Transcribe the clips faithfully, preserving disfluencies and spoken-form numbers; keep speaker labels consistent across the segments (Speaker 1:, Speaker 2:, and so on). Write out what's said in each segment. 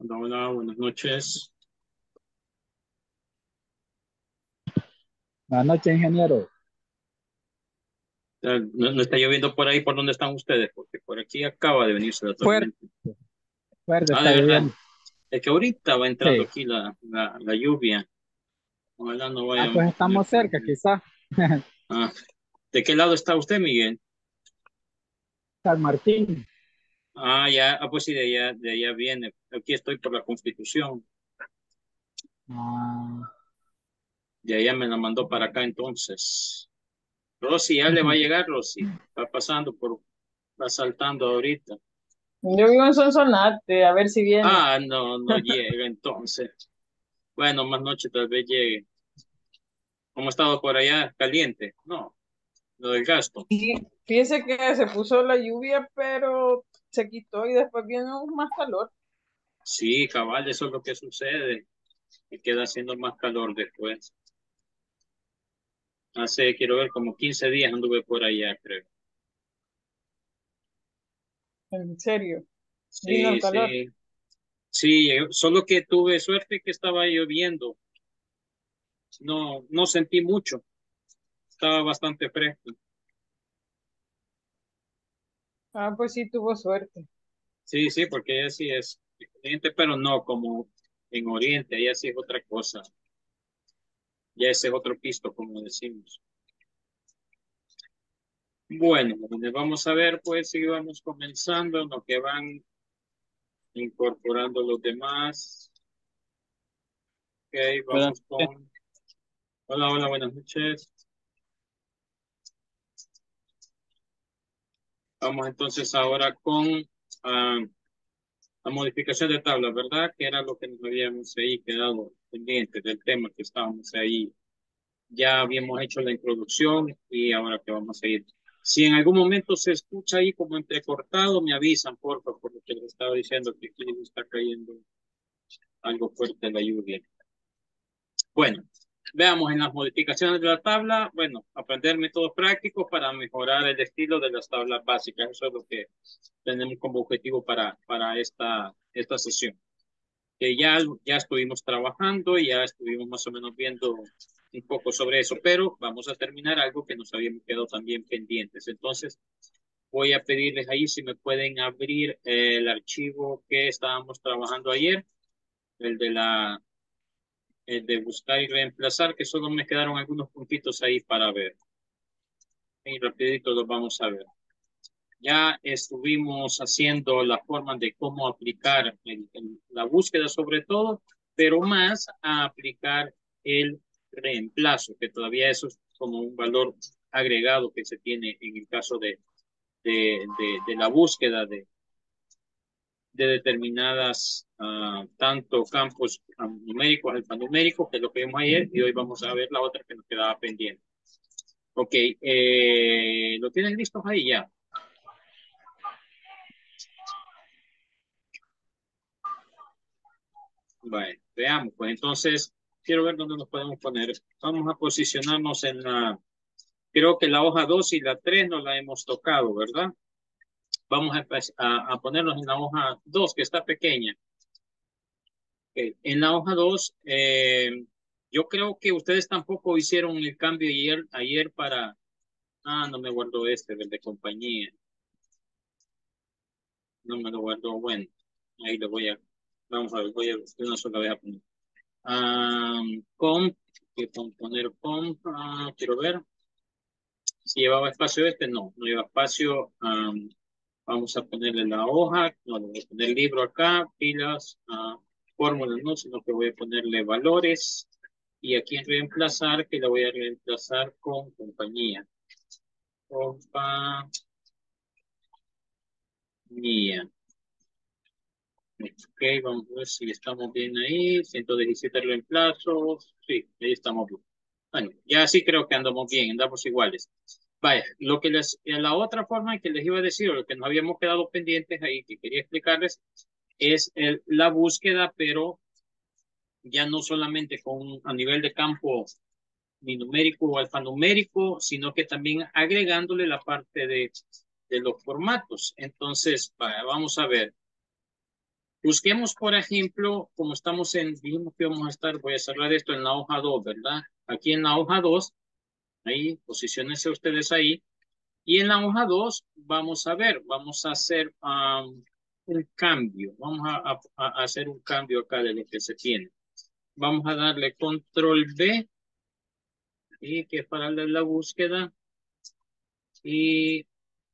Speaker 1: Hola, hola, buenas noches.
Speaker 2: Buenas noches, ingeniero.
Speaker 1: Eh, ¿No, no está lloviendo por ahí por donde están ustedes? Porque por aquí acaba de venirse la
Speaker 2: Fuerte,
Speaker 1: tormenta.
Speaker 2: fuerte
Speaker 1: Ah, de
Speaker 2: está
Speaker 1: verdad.
Speaker 2: lloviendo.
Speaker 1: Es que ahorita va entrando
Speaker 2: Sí.
Speaker 1: aquí la, la, la lluvia. Ojalá no
Speaker 2: Ah,
Speaker 1: vayamos
Speaker 2: pues
Speaker 1: a tener
Speaker 2: estamos cerca,
Speaker 1: problemas.
Speaker 2: quizás.
Speaker 1: Ah, ¿de qué lado está usted, Miguel?
Speaker 2: San Martín.
Speaker 1: Ah, ya, ah, pues sí, de allá, de allá viene. Aquí estoy por la Constitución.
Speaker 2: Ah,
Speaker 1: De allá me la mandó para acá entonces. Rosy, ya le va a llegar, Rosy. Va pasando por, va saltando ahorita.
Speaker 3: Yo vivo en Sonsonate, a ver si viene.
Speaker 1: Ah, no, no llega entonces. Bueno, más noche tal vez llegue. ¿Cómo ha estado por allá? ¿Caliente? No, lo del gasto.
Speaker 3: Y fíjese que se puso la lluvia, pero se quitó y después viene un más calor.
Speaker 1: Sí, cabal, eso es lo que sucede. Y queda haciendo más calor después. Hace, quiero ver, como quince días anduve por allá, creo.
Speaker 3: En serio, vino el
Speaker 1: Sí,
Speaker 3: calor.
Speaker 1: sí. Sí, eh, solo que tuve suerte que estaba lloviendo. No, no sentí mucho. Estaba bastante fresco.
Speaker 3: Ah, pues sí, tuvo suerte.
Speaker 1: Sí, sí, porque ella sí es caliente, pero no como en Oriente. Ella sí es otra cosa. Ya ese es otro pisto, como decimos. Bueno, donde vamos a ver, pues, si vamos comenzando, en lo que van incorporando los demás. Ok,
Speaker 2: Buenas
Speaker 1: vamos
Speaker 2: noches.
Speaker 1: con... Hola, hola, buenas noches. Vamos entonces ahora con ah, la modificación de tabla, ¿verdad? Que era lo que nos habíamos ahí quedado pendiente del tema que estábamos ahí. Ya habíamos hecho la introducción y ahora que vamos a ir. Si en algún momento se escucha ahí como entrecortado, me avisan, por favor, por lo que les estaba diciendo que aquí está cayendo algo fuerte la lluvia. Bueno, veamos en las modificaciones de la tabla. Bueno, aprender métodos prácticos para mejorar el estilo de las tablas básicas. Eso es lo que tenemos como objetivo para, para esta, esta sesión. Que ya, ya estuvimos trabajando y ya estuvimos más o menos viendo un poco sobre eso, pero vamos a terminar algo que nos habíamos quedado también pendientes. Entonces, voy a pedirles ahí si me pueden abrir el archivo que estábamos trabajando ayer, el de la eh, de buscar y reemplazar, que solo me quedaron algunos puntitos ahí para ver. Y rapidito los vamos a ver. Ya estuvimos haciendo la forma de cómo aplicar el- el- la búsqueda sobre todo, pero más a aplicar el reemplazo, que todavía eso es como un valor agregado que se tiene en el caso de, de, de, de la búsqueda de, de determinadas uh, tanto campos um, numéricos, alfanuméricos, que es lo que vimos ayer, y hoy vamos a ver la otra que nos quedaba pendiente. Ok, eh, ¿lo tienen listos ahí ya? Bueno, veamos, pues entonces quiero ver dónde nos podemos poner. Vamos a posicionarnos en la, creo que la hoja dos y la tres no la hemos tocado, ¿verdad? Vamos a, a, a ponernos en la hoja dos que está pequeña. Okay. En la hoja dos, eh, yo creo que ustedes tampoco hicieron el cambio ayer, ayer para, ah, no me guardo este, del de compañía, no me lo guardo, bueno, ahí lo voy a, vamos a ver, voy a, de una sola vez a poner. Ah, comp, que poner comp, ah, quiero ver, si llevaba espacio este, no, no lleva espacio, ah, vamos a ponerle la hoja, no, le voy a poner libro acá, pilas, ah, fórmulas no, sino que voy a ponerle valores. Y aquí en reemplazar, que la voy a reemplazar con compañía. Compañía. Ok, vamos a ver si estamos bien ahí. ciento diecisiete reemplazos. Sí, ahí estamos bien. Bueno, ya sí creo que andamos bien, andamos iguales. Vaya, lo que les, la otra forma que les iba a decir, o lo que nos habíamos quedado pendientes ahí, que quería explicarles, es el, la búsqueda, pero ya no solamente con a nivel de campo ni numérico o alfanumérico, sino que también agregándole la parte de, de los formatos. Entonces, vamos a ver. Busquemos, por ejemplo, como estamos en, dijimos que vamos a estar, voy a cerrar esto en la hoja dos, ¿verdad? Aquí en la hoja dos, ahí, posiciónense ustedes ahí. Y en la hoja dos, vamos a ver, vamos a hacer um, un cambio. Vamos a, a, a hacer un cambio acá de lo que se tiene. Vamos a darle control B, y que es para darle la búsqueda. Y,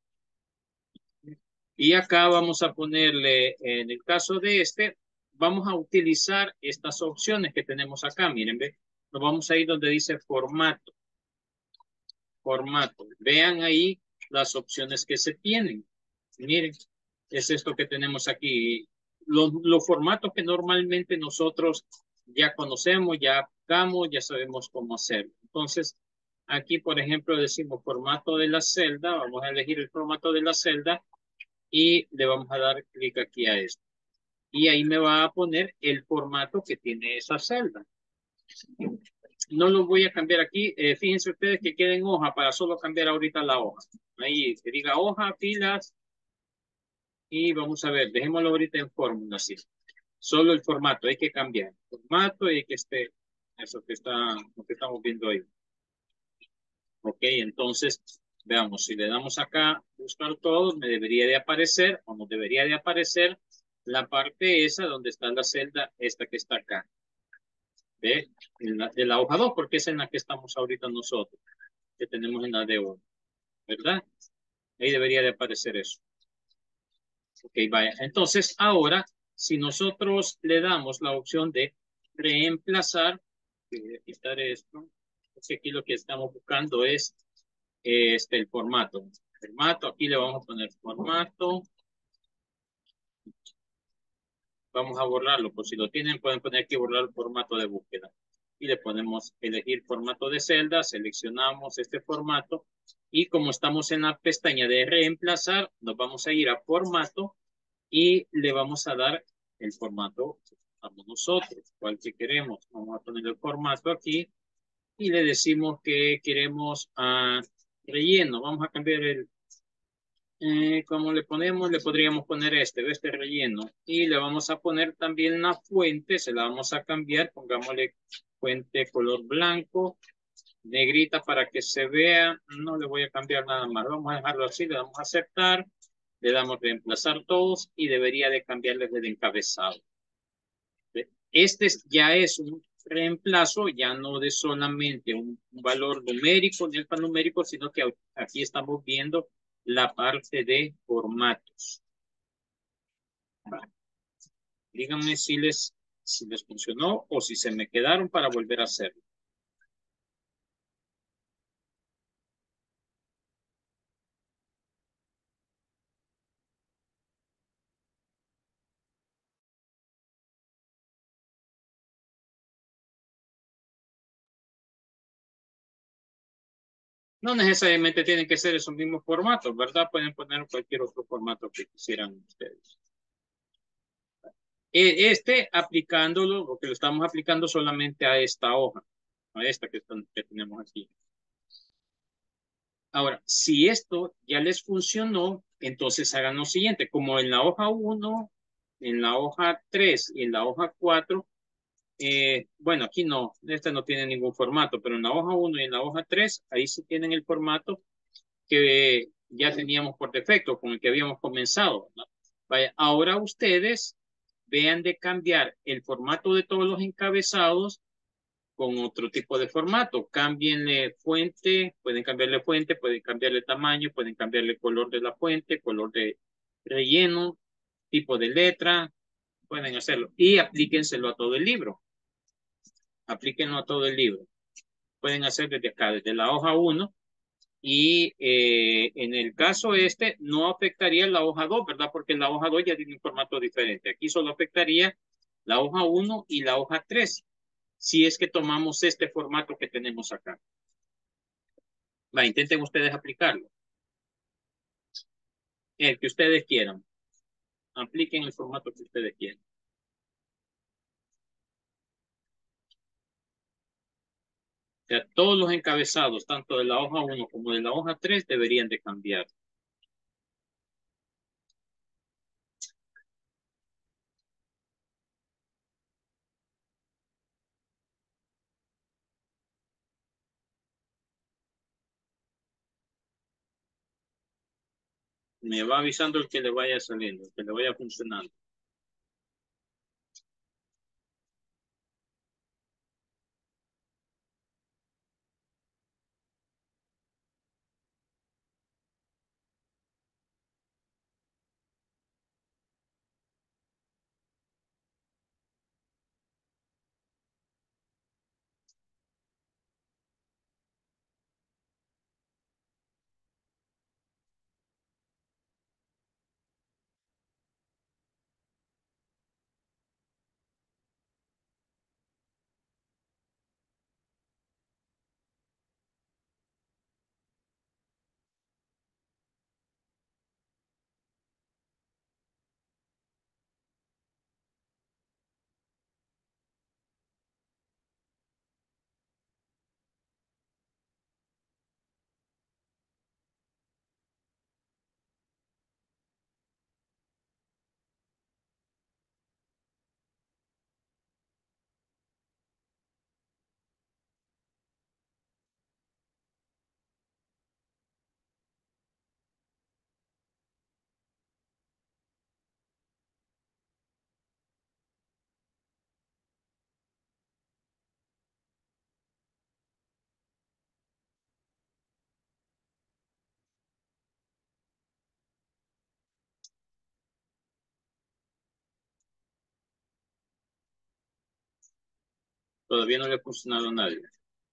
Speaker 1: y acá vamos a ponerle, en el caso de este, vamos a utilizar estas opciones que tenemos acá. Miren, ve, nos vamos a ir donde dice formato. Formato. Vean ahí las opciones que se tienen. Miren, es esto que tenemos aquí. Los, los formatos que normalmente nosotros ya conocemos, ya aplicamos, ya sabemos cómo hacerlo. Entonces, aquí, por ejemplo, decimos formato de la celda. Vamos a elegir el formato de la celda y le vamos a dar clic aquí a esto. Y ahí me va a poner el formato que tiene esa celda. No lo voy a cambiar aquí. Eh, fíjense ustedes que quede en hoja para solo cambiar ahorita la hoja. Ahí que diga hoja, filas. Y vamos a ver, dejémoslo ahorita en fórmula, sí. Solo el formato, hay que cambiar. Formato y que esté, eso que está, lo que estamos viendo ahí. Ok, entonces, veamos, si le damos acá, buscar todos, me debería de aparecer, o nos debería de aparecer la parte esa donde está la celda, esta que está acá. ¿Ve? En la, de la hoja dos, porque es en la que estamos ahorita nosotros, que tenemos en la D uno, ¿verdad? Ahí debería de aparecer eso. Ok, vaya. Entonces, ahora, si nosotros le damos la opción de reemplazar, voy a quitar esto, porque aquí lo que estamos buscando es este, el formato. Formato, aquí le vamos a poner formato. Vamos a borrarlo, por si lo tienen, pueden poner aquí borrar el formato de búsqueda. Y le ponemos elegir formato de celda, seleccionamos este formato. Y como estamos en la pestaña de reemplazar, nos vamos a ir a formato y le vamos a dar el formato que usamos nosotros, cual que queremos. Vamos a poner el formato aquí y le decimos que queremos uh, relleno. Vamos a cambiar el, eh, como le ponemos, le podríamos poner este, este relleno. Y le vamos a poner también la fuente, se la vamos a cambiar, pongámosle fuente color blanco, negrita para que se vea. No le voy a cambiar nada más, vamos a dejarlo así, le damos a aceptar. Le damos reemplazar todos y debería de cambiarles el encabezado. Este ya es un reemplazo, ya no de solamente un, un valor numérico, ni alfanumérico, sino que aquí estamos viendo la parte de formatos. Vale. Díganme si les, si les funcionó o si se me quedaron para volver a hacerlo. No necesariamente tienen que ser esos mismos formatos, ¿verdad? Pueden poner cualquier otro formato que quisieran ustedes. Este aplicándolo, porque lo estamos aplicando solamente a esta hoja, a esta que, que tenemos aquí. Ahora, si esto ya les funcionó, entonces hagan lo siguiente, como en la hoja uno, en la hoja tres y en la hoja cuatro, eh, bueno, aquí no, esta no tiene ningún formato, pero en la hoja uno y en la hoja tres, ahí sí tienen el formato que ya teníamos por defecto, con el que habíamos comenzado, ¿no? Vaya, ahora ustedes vean de cambiar el formato de todos los encabezados con otro tipo de formato. Cámbienle fuente, pueden cambiarle fuente, pueden cambiarle tamaño, pueden cambiarle color de la fuente, color de relleno, tipo de letra, pueden hacerlo. Y aplíquenselo a todo el libro. Aplíquenlo a todo el libro. Pueden hacer desde acá, desde la hoja uno. Y eh, en el caso este no afectaría la hoja dos, ¿verdad? Porque la hoja dos ya tiene un formato diferente. Aquí solo afectaría la hoja uno y la hoja tres, si es que tomamos este formato que tenemos acá. Va, intenten ustedes aplicarlo. El que ustedes quieran. Apliquen el formato que ustedes quieran. O sea, todos los encabezados, tanto de la hoja uno como de la hoja tres, deberían de cambiar. Me va avisando el que le vaya saliendo, el que le vaya funcionando. Todavía no le ha funcionado a nadie.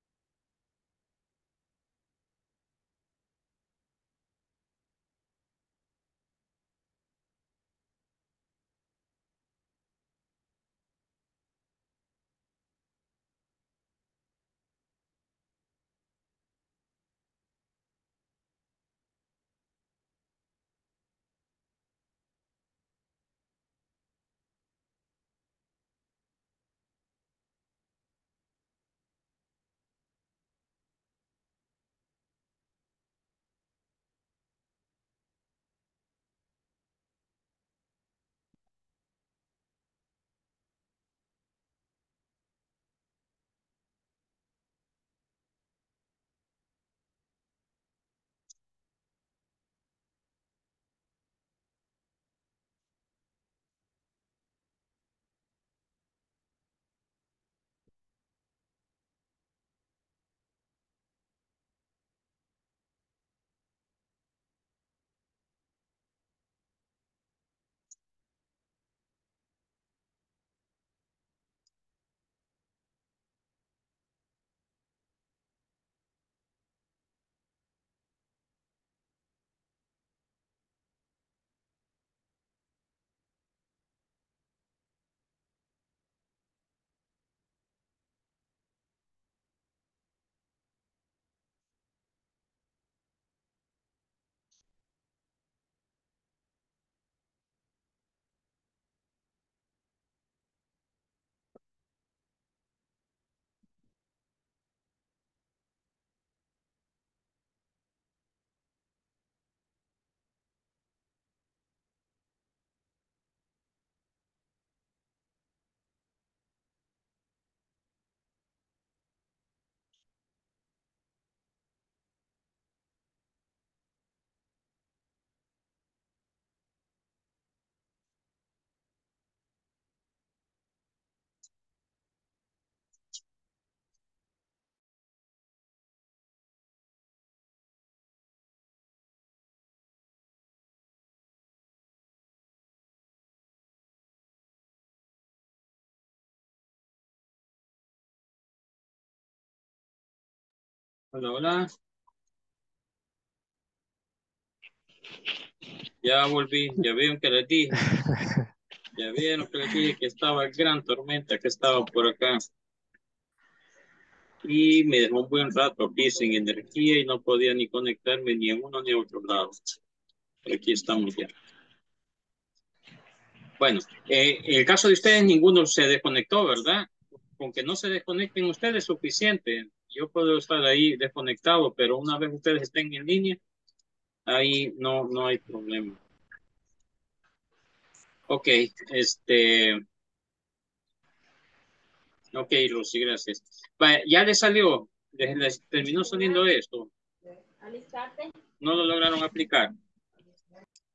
Speaker 1: Hola, hola. Ya volví, ya vieron que les dije. Ya vieron que les dije que estaba gran tormenta que estaba por acá. Y me dejó un buen rato aquí sin energía y no podía ni conectarme ni en uno ni a otro lado. Pero aquí estamos ya. Bueno, eh, en el caso de ustedes, ninguno se desconectó, ¿verdad? Con que no se desconecten ustedes es suficiente. Yo puedo estar ahí desconectado, pero una vez ustedes estén en línea, ahí no, no hay problema. Ok, este, ok, Rosy, gracias. Vaya, ya les salió, les, les terminó saliendo esto. No lo lograron aplicar.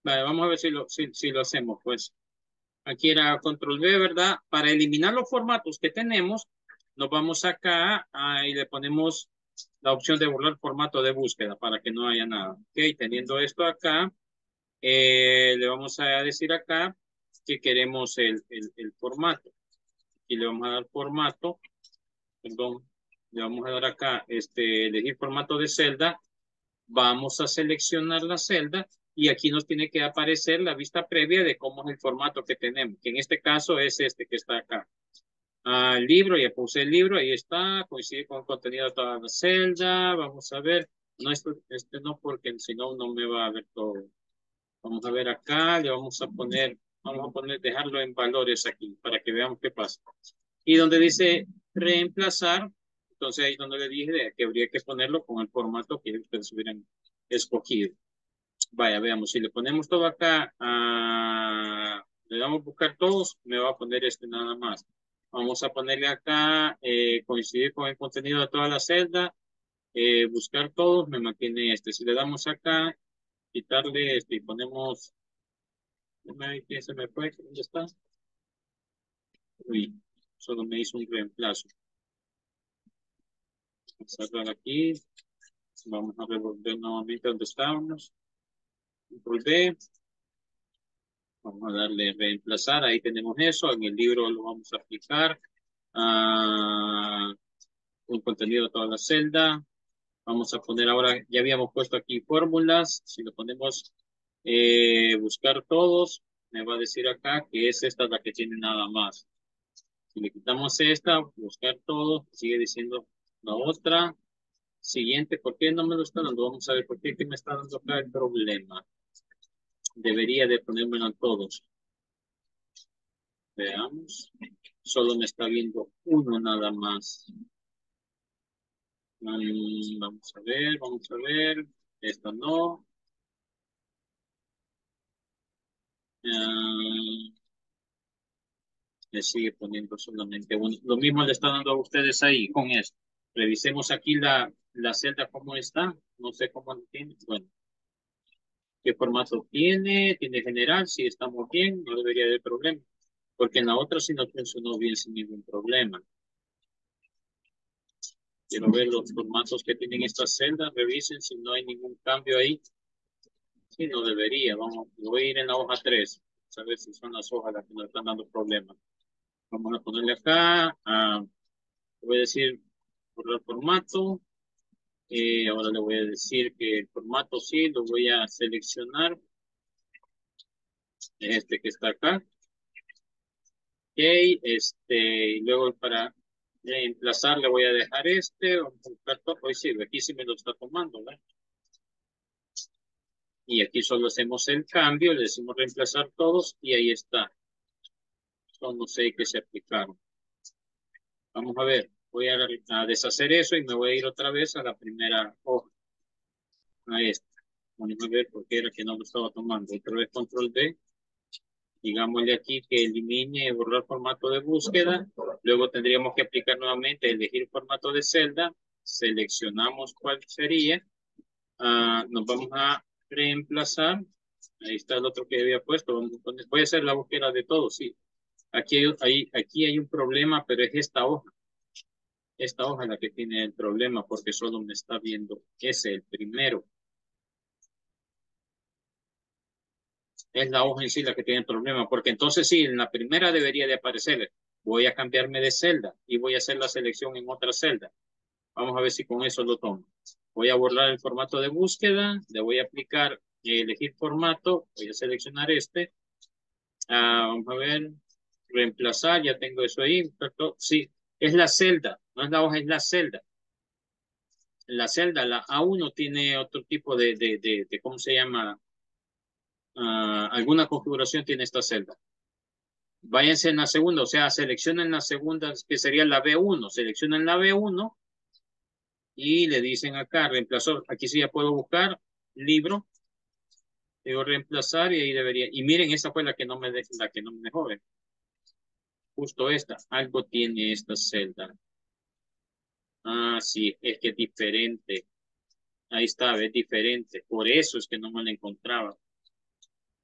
Speaker 1: Vale, vamos a ver si lo, si, si lo hacemos, pues. Aquí era control V, ¿verdad? Para eliminar los formatos que tenemos, nos vamos acá ah, y le ponemos la opción de borrar formato de búsqueda para que no haya nada. Ok, teniendo esto acá, eh, le vamos a decir acá que queremos el, el, el formato. Y le vamos a dar formato, perdón, le vamos a dar acá, este, elegir formato de celda. Vamos a seleccionar la celda y aquí nos tiene que aparecer la vista previa de cómo es el formato que tenemos, que en este caso es este que está acá. Ah, el libro, ya puse el libro, ahí está, coincide con el contenido de toda la celda. Vamos a ver, no, este, este no, porque si no, no me va a ver todo. Vamos a ver acá, le vamos a poner, vamos a poner, dejarlo en valores aquí, para que veamos qué pasa. Y donde dice reemplazar, entonces ahí donde le dije que habría que ponerlo con el formato que ustedes hubieran escogido. Vaya, veamos, si le ponemos todo acá, ah, le damos a buscar todos, me va a poner este nada más. Vamos a ponerle acá, eh, coincidir con el contenido de toda la celda, eh, buscar todos, me mantiene este. Si le damos acá, quitarle este y ponemos, ¿qué se me fue? ¿Dónde está? Uy, solo me hizo un reemplazo. Vamos a cerrar aquí, vamos a revolver nuevamente donde estábamos. Volver. Vamos a darle reemplazar, ahí tenemos eso, en el libro lo vamos a aplicar. Ah, un contenido de toda la celda. Vamos a poner ahora, ya habíamos puesto aquí fórmulas, si lo ponemos eh, buscar todos, me va a decir acá que es esta la que tiene nada más. Si le quitamos esta, buscar todos, sigue diciendo la otra. Siguiente, ¿por qué no me lo está dando? Vamos a ver por qué que me está dando acá el problema. Debería de ponérmelo en todos. Veamos. Solo me está viendo uno nada más. Mm, vamos a ver, vamos a ver. Esto no. Uh, le sigue poniendo solamente uno. Lo mismo le está dando a ustedes ahí con esto. Revisemos aquí la, la celda cómo está. No sé cómo lo tiene. Bueno, ¿qué formato tiene? Tiene general. Si estamos bien, no debería haber problema. Porque en la otra sí no funcionó bien sin ningún problema. Quiero ver los formatos que tienen estas celdas. Revisen si no hay ningún cambio ahí. Sí, no debería. Vamos, voy a ir en la hoja tres. A ver si son las hojas las que nos están dando problemas. Vamos a ponerle acá. Ah, voy a decir por el formato. Eh, ahora le voy a decir que el formato sí lo voy a seleccionar. Este que está acá. Ok, este, y luego para reemplazar le voy a dejar este. Vamos a buscar todo. Hoy sí, aquí sí me lo está tomando, ¿verdad? Y aquí solo hacemos el cambio, le decimos reemplazar todos y ahí está. Son los seis que se aplicaron. Vamos a ver, voy a, a deshacer eso y me voy a ir otra vez a la primera hoja. A esta. Vamos a ver por qué era que no lo estaba tomando. Otra vez control D. Digámosle aquí que elimine borrar formato de búsqueda. Luego tendríamos que aplicar nuevamente, elegir formato de celda. Seleccionamos cuál sería. Uh, nos vamos a reemplazar. Ahí está el otro que había puesto. Vamos a poner, voy a hacer la búsqueda de todos, sí. Aquí hay, hay, aquí hay un problema, pero es esta hoja. Esta hoja es la que tiene el problema porque solo me está viendo ese, el primero. Es la hoja en sí la que tiene el problema, porque entonces sí, en la primera debería de aparecer. Voy a cambiarme de celda y voy a hacer la selección en otra celda. Vamos a ver si con eso lo tomo. Voy a borrar el formato de búsqueda, le voy a aplicar, eh, elegir formato, voy a seleccionar este. Ah, vamos a ver, reemplazar, ya tengo eso ahí. Sí, es la celda, no es la hoja, es la celda. La celda, la A uno tiene otro tipo de, de, de, de ¿cómo se llama? Uh, alguna configuración tiene esta celda. Váyanse en la segunda, o sea, seleccionen la segunda, que sería la B uno. Seleccionen la B uno y le dicen acá, reemplazó. Aquí sí ya puedo buscar libro. Digo reemplazar y ahí debería. Y miren, esa fue la que no me, de, la que no me dejó ver. Justo esta. Algo tiene esta celda. Ah, sí, es que es diferente. Ahí está, es diferente. Por eso es que no me la encontraba.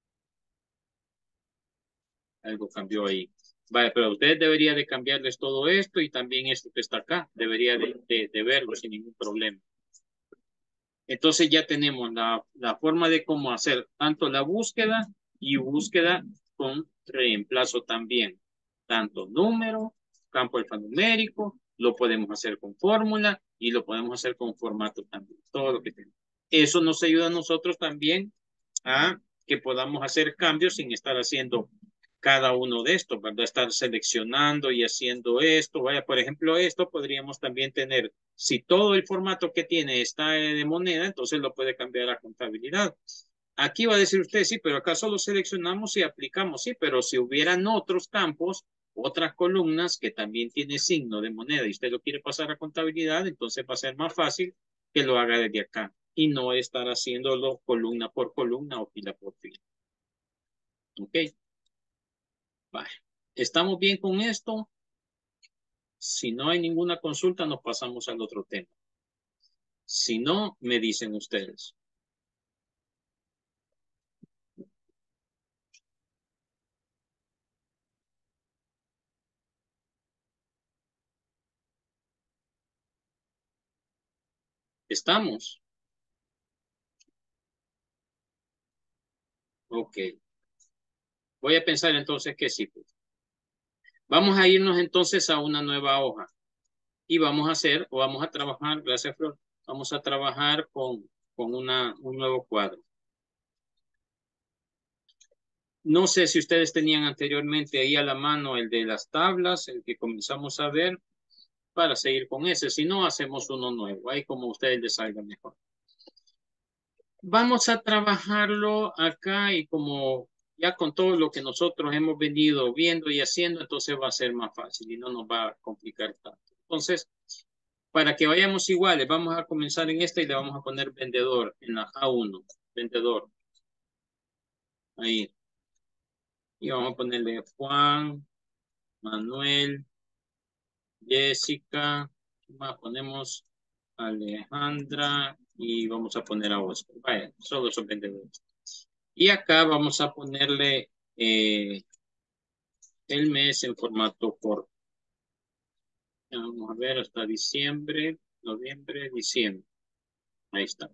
Speaker 1: Algo cambió ahí. Vale, pero ustedes deberían de cambiarles todo esto y también esto que está acá. Debería de, de, de verlo sin ningún problema. Entonces ya tenemos la, la forma de cómo hacer tanto la búsqueda y búsqueda con reemplazo también. Tanto número, campo alfanumérico, lo podemos hacer con fórmula y lo podemos hacer con formato también. Todo lo que tenemos. Eso nos ayuda a nosotros también a que podamos hacer cambios sin estar haciendo cada uno de estos, ¿verdad? Estar seleccionando y haciendo esto. Vaya, por ejemplo, esto podríamos también tener, si todo el formato que tiene está de moneda, entonces lo puede cambiar a contabilidad. Aquí va a decir usted, sí, pero acá solo seleccionamos y aplicamos, sí, pero si hubieran otros campos, otras columnas que también tiene signo de moneda y usted lo quiere pasar a contabilidad, entonces va a ser más fácil que lo haga desde acá y no estar haciéndolo columna por columna o fila por fila. ¿Ok? Vale. ¿Estamos bien con esto? Si no hay ninguna consulta, nos pasamos al otro tema. Si no, me dicen ustedes. ¿Estamos? Ok. Voy a pensar entonces que sí. Pues. Vamos a irnos entonces a una nueva hoja. Y vamos a hacer, o vamos a trabajar, gracias Flor, vamos a trabajar con, con una, un nuevo cuadro. No sé si ustedes tenían anteriormente ahí a la mano el de las tablas, el que comenzamos a ver, para seguir con ese. Si no, hacemos uno nuevo, ahí como a ustedes les salga mejor. Vamos a trabajarlo acá y como ya con todo lo que nosotros hemos venido viendo y haciendo, entonces va a ser más fácil y no nos va a complicar tanto. Entonces, para que vayamos iguales, vamos a comenzar en esta y le vamos a poner vendedor en la A uno, vendedor. Ahí. Y vamos a ponerle Juan, Manuel, Jessica, más ponemos Alejandra y vamos a poner a Oscar. Vaya, solo son vendedores. Y acá vamos a ponerle eh, el mes en formato corto. Vamos a ver hasta diciembre, noviembre, diciembre. Ahí está.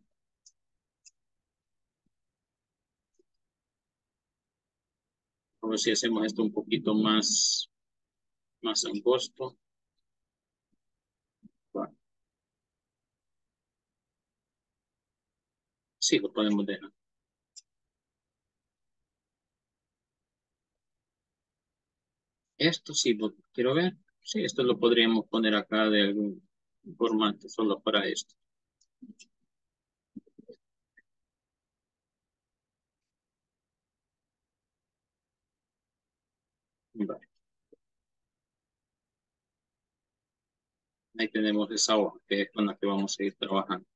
Speaker 1: A ver si hacemos esto un poquito más, más angosto. Bueno. Sí, lo podemos dejar. Esto sí, lo quiero ver. Sí, esto lo podríamos poner acá de algún formato solo para esto. Vale. Ahí tenemos esa hoja que es con la que vamos a ir trabajando.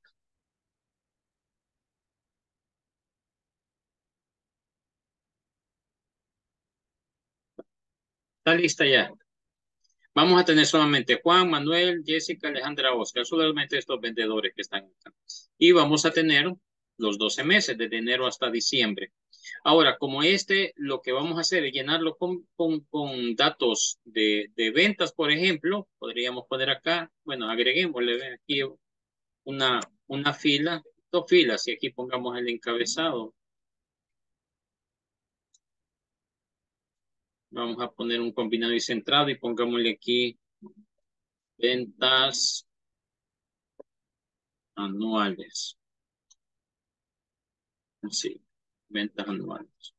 Speaker 1: Está lista ya. Vamos a tener solamente Juan, Manuel, Jessica, Alejandra, Oscar, solamente estos vendedores que están acá. Y vamos a tener los doce meses, desde enero hasta diciembre. Ahora, como este, lo que vamos a hacer es llenarlo con, con, con datos de, de ventas, por ejemplo, podríamos poner acá, bueno, agreguémosle aquí una, una fila, dos filas, y aquí pongamos el encabezado. Vamos a poner un combinado y centrado y pongámosle aquí ventas anuales. Así, ventas anuales.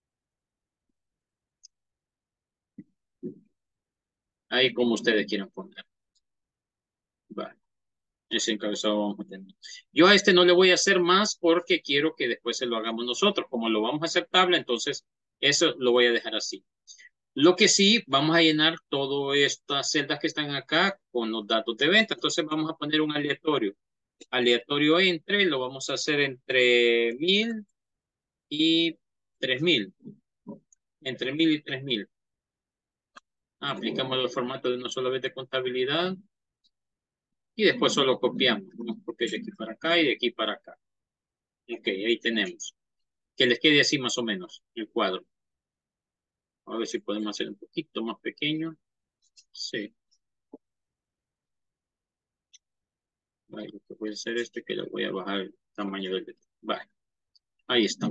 Speaker 1: Ahí como ustedes quieran poner. Vale. Ese encabezado vamos a tener. Yo a este no le voy a hacer más porque quiero que después se lo hagamos nosotros. Como lo vamos a hacer tabla, entonces eso lo voy a dejar así. Lo que sí, vamos a llenar todas estas celdas que están acá con los datos de venta. Entonces vamos a poner un aleatorio. Aleatorio entre, lo vamos a hacer entre mil y tres mil. Entre mil y tres mil. Ah, aplicamos el formato de una sola vez de contabilidad. Y después solo copiamos. Vamos a copiar de aquí para acá y de aquí para acá. Ok, ahí tenemos. Que les quede así más o menos el cuadro. A ver si podemos hacer un poquito más pequeño. Sí. Vale, lo que voy a hacer es que le voy a bajar el tamaño del letrero. Vale, ahí está.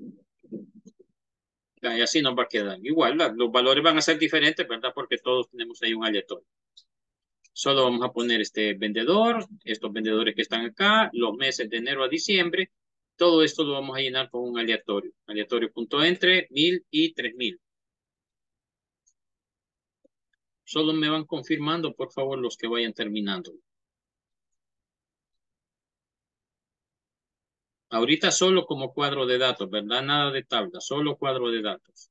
Speaker 1: Y así nos va a quedar. Igual, la, los valores van a ser diferentes, ¿verdad? Porque todos tenemos ahí un aleatorio. Solo vamos a poner este vendedor, estos vendedores que están acá, los meses de enero a diciembre. Todo esto lo vamos a llenar con un aleatorio. Aleatorio.entre, mil y tres mil. Solo me van confirmando, por favor, los que vayan terminando. Ahorita solo como cuadro de datos, ¿verdad? Nada de tabla, solo cuadro de datos.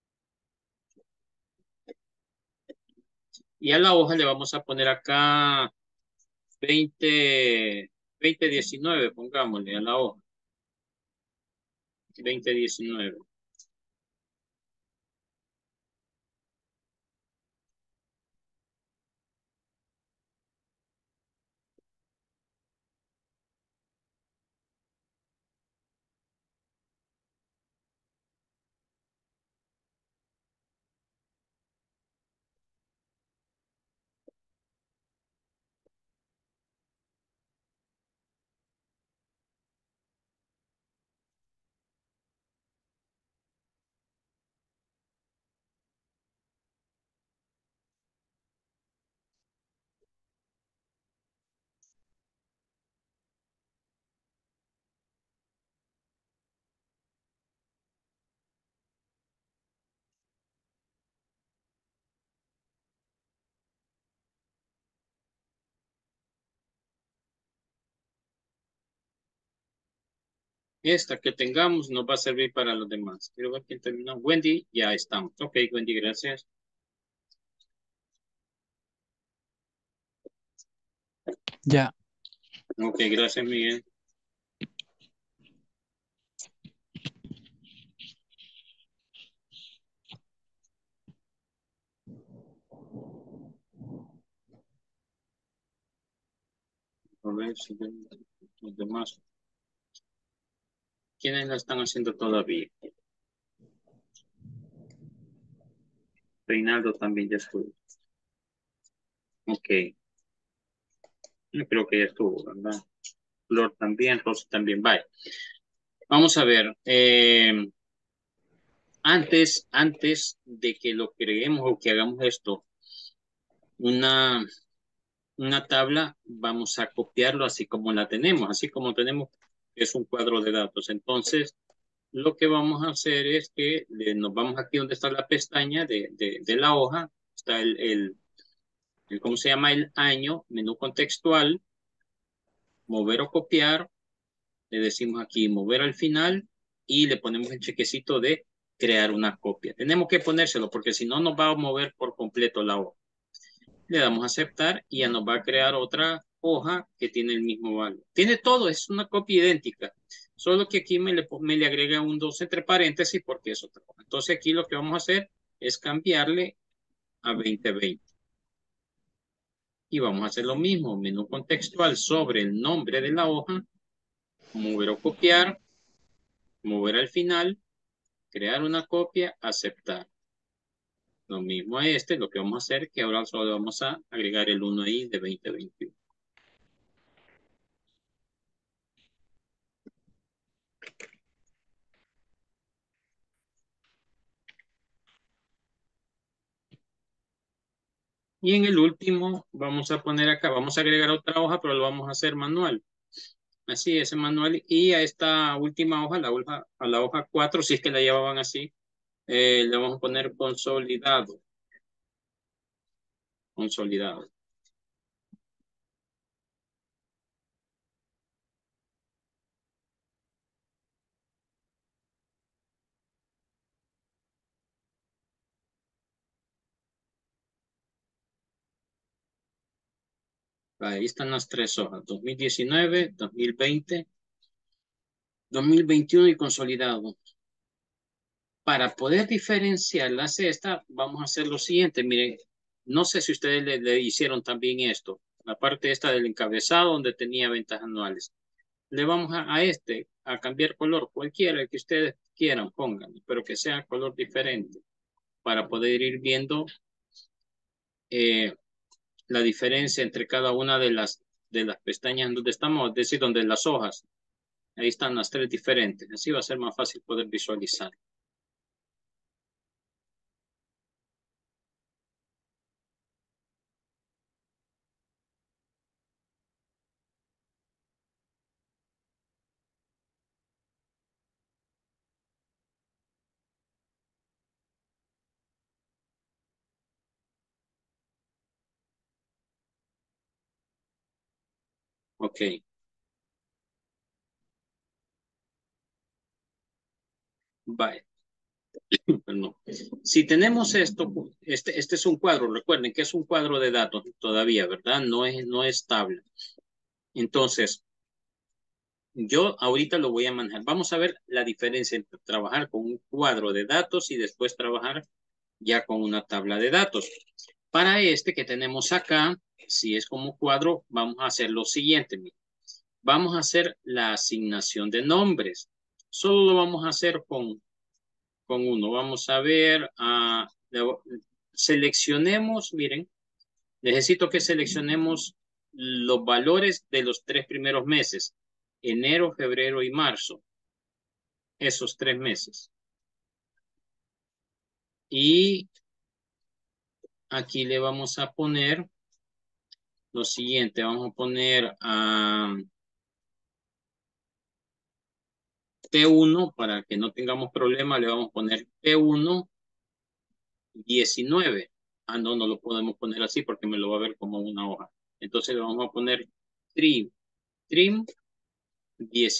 Speaker 1: Y a la hoja le vamos a poner acá veinte, veinte diecinueve, pongámosle a la hoja. veinte diecinueve. Esta que tengamos nos va a servir para los demás. Quiero ver quién terminó. Wendy, ya estamos. Ok, Wendy, gracias.
Speaker 4: Ya.
Speaker 1: Ok, gracias, Miguel. A ver si ven los demás. ¿Quiénes la están haciendo todavía? Reinaldo también ya estuvo. Ok. Yo creo que ya estuvo, ¿verdad? Flor también, Rosa también. Bye. Vamos a ver. Eh, antes, antes de que lo creemos o que hagamos esto, una, una tabla, vamos a copiarlo así como la tenemos, así como tenemos, es un cuadro de datos. Entonces, lo que vamos a hacer es que le, nos vamos aquí donde está la pestaña de, de, de la hoja, está el, el, el, ¿cómo se llama? El año, menú contextual, mover o copiar, le decimos aquí mover al final y le ponemos el chequecito de crear una copia. Tenemos que ponérselo porque si no nos va a mover por completo la hoja. Le damos a aceptar y ya nos va a crear otra hoja que tiene el mismo valor. Tiene todo, es una copia idéntica. Solo que aquí me le, me le agrega un dos entre paréntesis porque es otra hoja. Entonces aquí lo que vamos a hacer es cambiarle a veinte veinte. Y vamos a hacer lo mismo, menú contextual sobre el nombre de la hoja, mover o copiar, mover al final, crear una copia, aceptar. Lo mismo a este, lo que vamos a hacer es que ahora solo vamos a agregar el uno ahí de veinte veintiuno. Y en el último vamos a poner acá, vamos a agregar otra hoja, pero lo vamos a hacer manual. Así, ese manual. Y a esta última hoja, la hoja a la hoja cuatro, si es que la llevaban así, eh, le vamos a poner consolidado. Consolidado. Ahí están las tres hojas, dos mil diecinueve, dos mil veinte, dos mil veintiuno y consolidado. Para poder diferenciarlas esta, vamos a hacer lo siguiente. Miren, no sé si ustedes le, le hicieron también esto. La parte esta del encabezado donde tenía ventas anuales. Le vamos a, a este a cambiar color, cualquiera el que ustedes quieran, pongan, pero que sea color diferente. para poder ir viendo eh, la diferencia entre cada una de las, de las pestañas donde estamos, es decir, donde las hojas. Ahí están las tres diferentes. Así va a ser más fácil poder visualizar. Ok. Vale. Perdón. Si tenemos esto, este, este es un cuadro, recuerden que es un cuadro de datos todavía, ¿verdad? No es, no es tabla. Entonces, yo ahorita lo voy a manejar. Vamos a ver la diferencia entre trabajar con un cuadro de datos y después trabajar ya con una tabla de datos. Para este que tenemos acá, si es como cuadro, vamos a hacer lo siguiente. Vamos a hacer la asignación de nombres. Solo lo vamos a hacer con, con uno. Vamos a ver, uh, seleccionemos, miren, necesito que seleccionemos los valores de los tres primeros meses. Enero, febrero y marzo. Esos tres meses. Y aquí le vamos a poner lo siguiente. Vamos a poner a uh, T uno para que no tengamos problema. Le vamos a poner T uno diecinueve. Ah, no, no lo podemos poner así porque me lo va a ver como una hoja. Entonces le vamos a poner trim. Trim diez.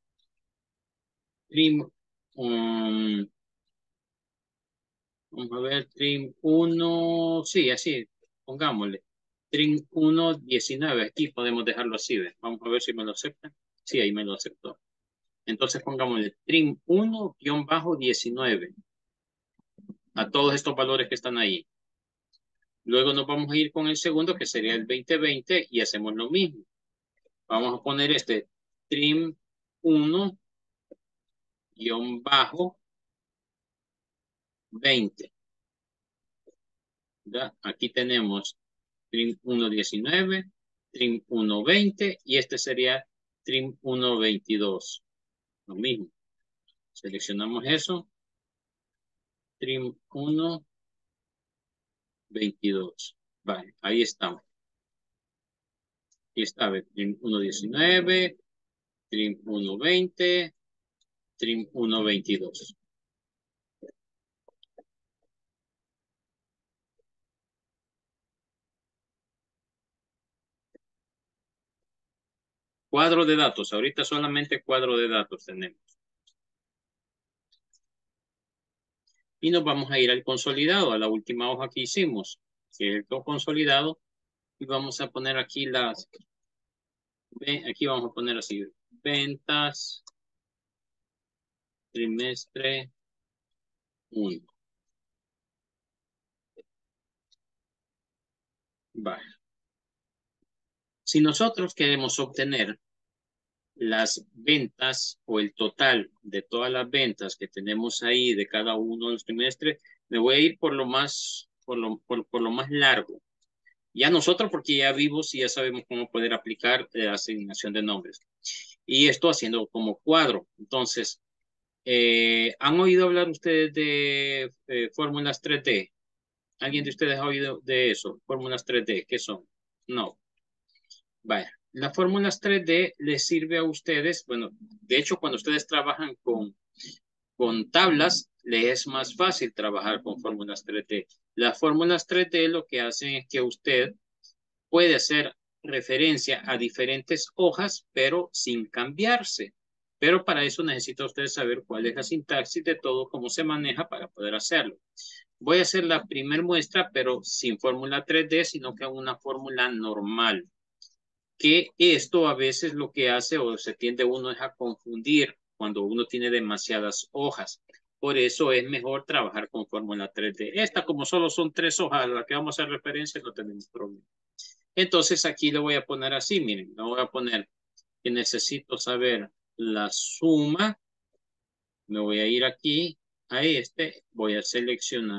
Speaker 1: Trim. Um, vamos a ver, trim uno. Sí, así. Pongámosle. Trim uno diecinueve. Aquí podemos dejarlo así. ¿Ve? Vamos a ver si me lo acepta. Sí, ahí me lo aceptó. Entonces pongámosle trim uno diecinueve. A todos estos valores que están ahí. Luego nos vamos a ir con el segundo, que sería el veinte veinte, y hacemos lo mismo. Vamos a poner este trim uno veinte. ¿Ya? Aquí tenemos trim uno diecinueve, trim uno veinte y este sería trim uno veintidós. Lo mismo. Seleccionamos eso. Trim uno veintidós. Vale, ahí estamos. Aquí está, trim uno diecinueve, trim uno veinte, trim uno veintidós. Cuadro de datos. Ahorita solamente cuadro de datos tenemos. Y nos vamos a ir al consolidado, a la última hoja que hicimos, que es el consolidado. Y vamos a poner aquí las, aquí vamos a poner así, ventas, trimestre uno. Vale. Si nosotros queremos obtener las ventas o el total de todas las ventas que tenemos ahí de cada uno de los trimestres, me voy a ir por lo más, por lo, por, por lo más largo. Ya nosotros, porque ya vivos y ya sabemos cómo poder aplicar la asignación de nombres. Y esto haciendo como cuadro. Entonces, eh, ¿han oído hablar ustedes de eh, fórmulas tres D? ¿Alguien de ustedes ha oído de eso? Fórmulas tres D, ¿qué son? No. Vaya, las fórmulas tres D les sirve a ustedes, bueno, de hecho, cuando ustedes trabajan con, con tablas, les es más fácil trabajar con fórmulas tres D. Las fórmulas tres D lo que hacen es que usted puede hacer referencia a diferentes hojas, pero sin cambiarse. Pero para eso necesita usted saber cuál es la sintaxis de todo, cómo se maneja para poder hacerlo. Voy a hacer la primera muestra, pero sin fórmula tres D, sino que una fórmula normal. Que esto a veces lo que hace o se tiende uno es a confundir cuando uno tiene demasiadas hojas. Por eso es mejor trabajar con fórmula tres D. Esta, como solo son tres hojas a las que vamos a hacer referencia, no tenemos problema. Entonces aquí le voy a poner así, miren, le voy a poner que necesito saber la suma. Me voy a ir aquí a este, voy a seleccionar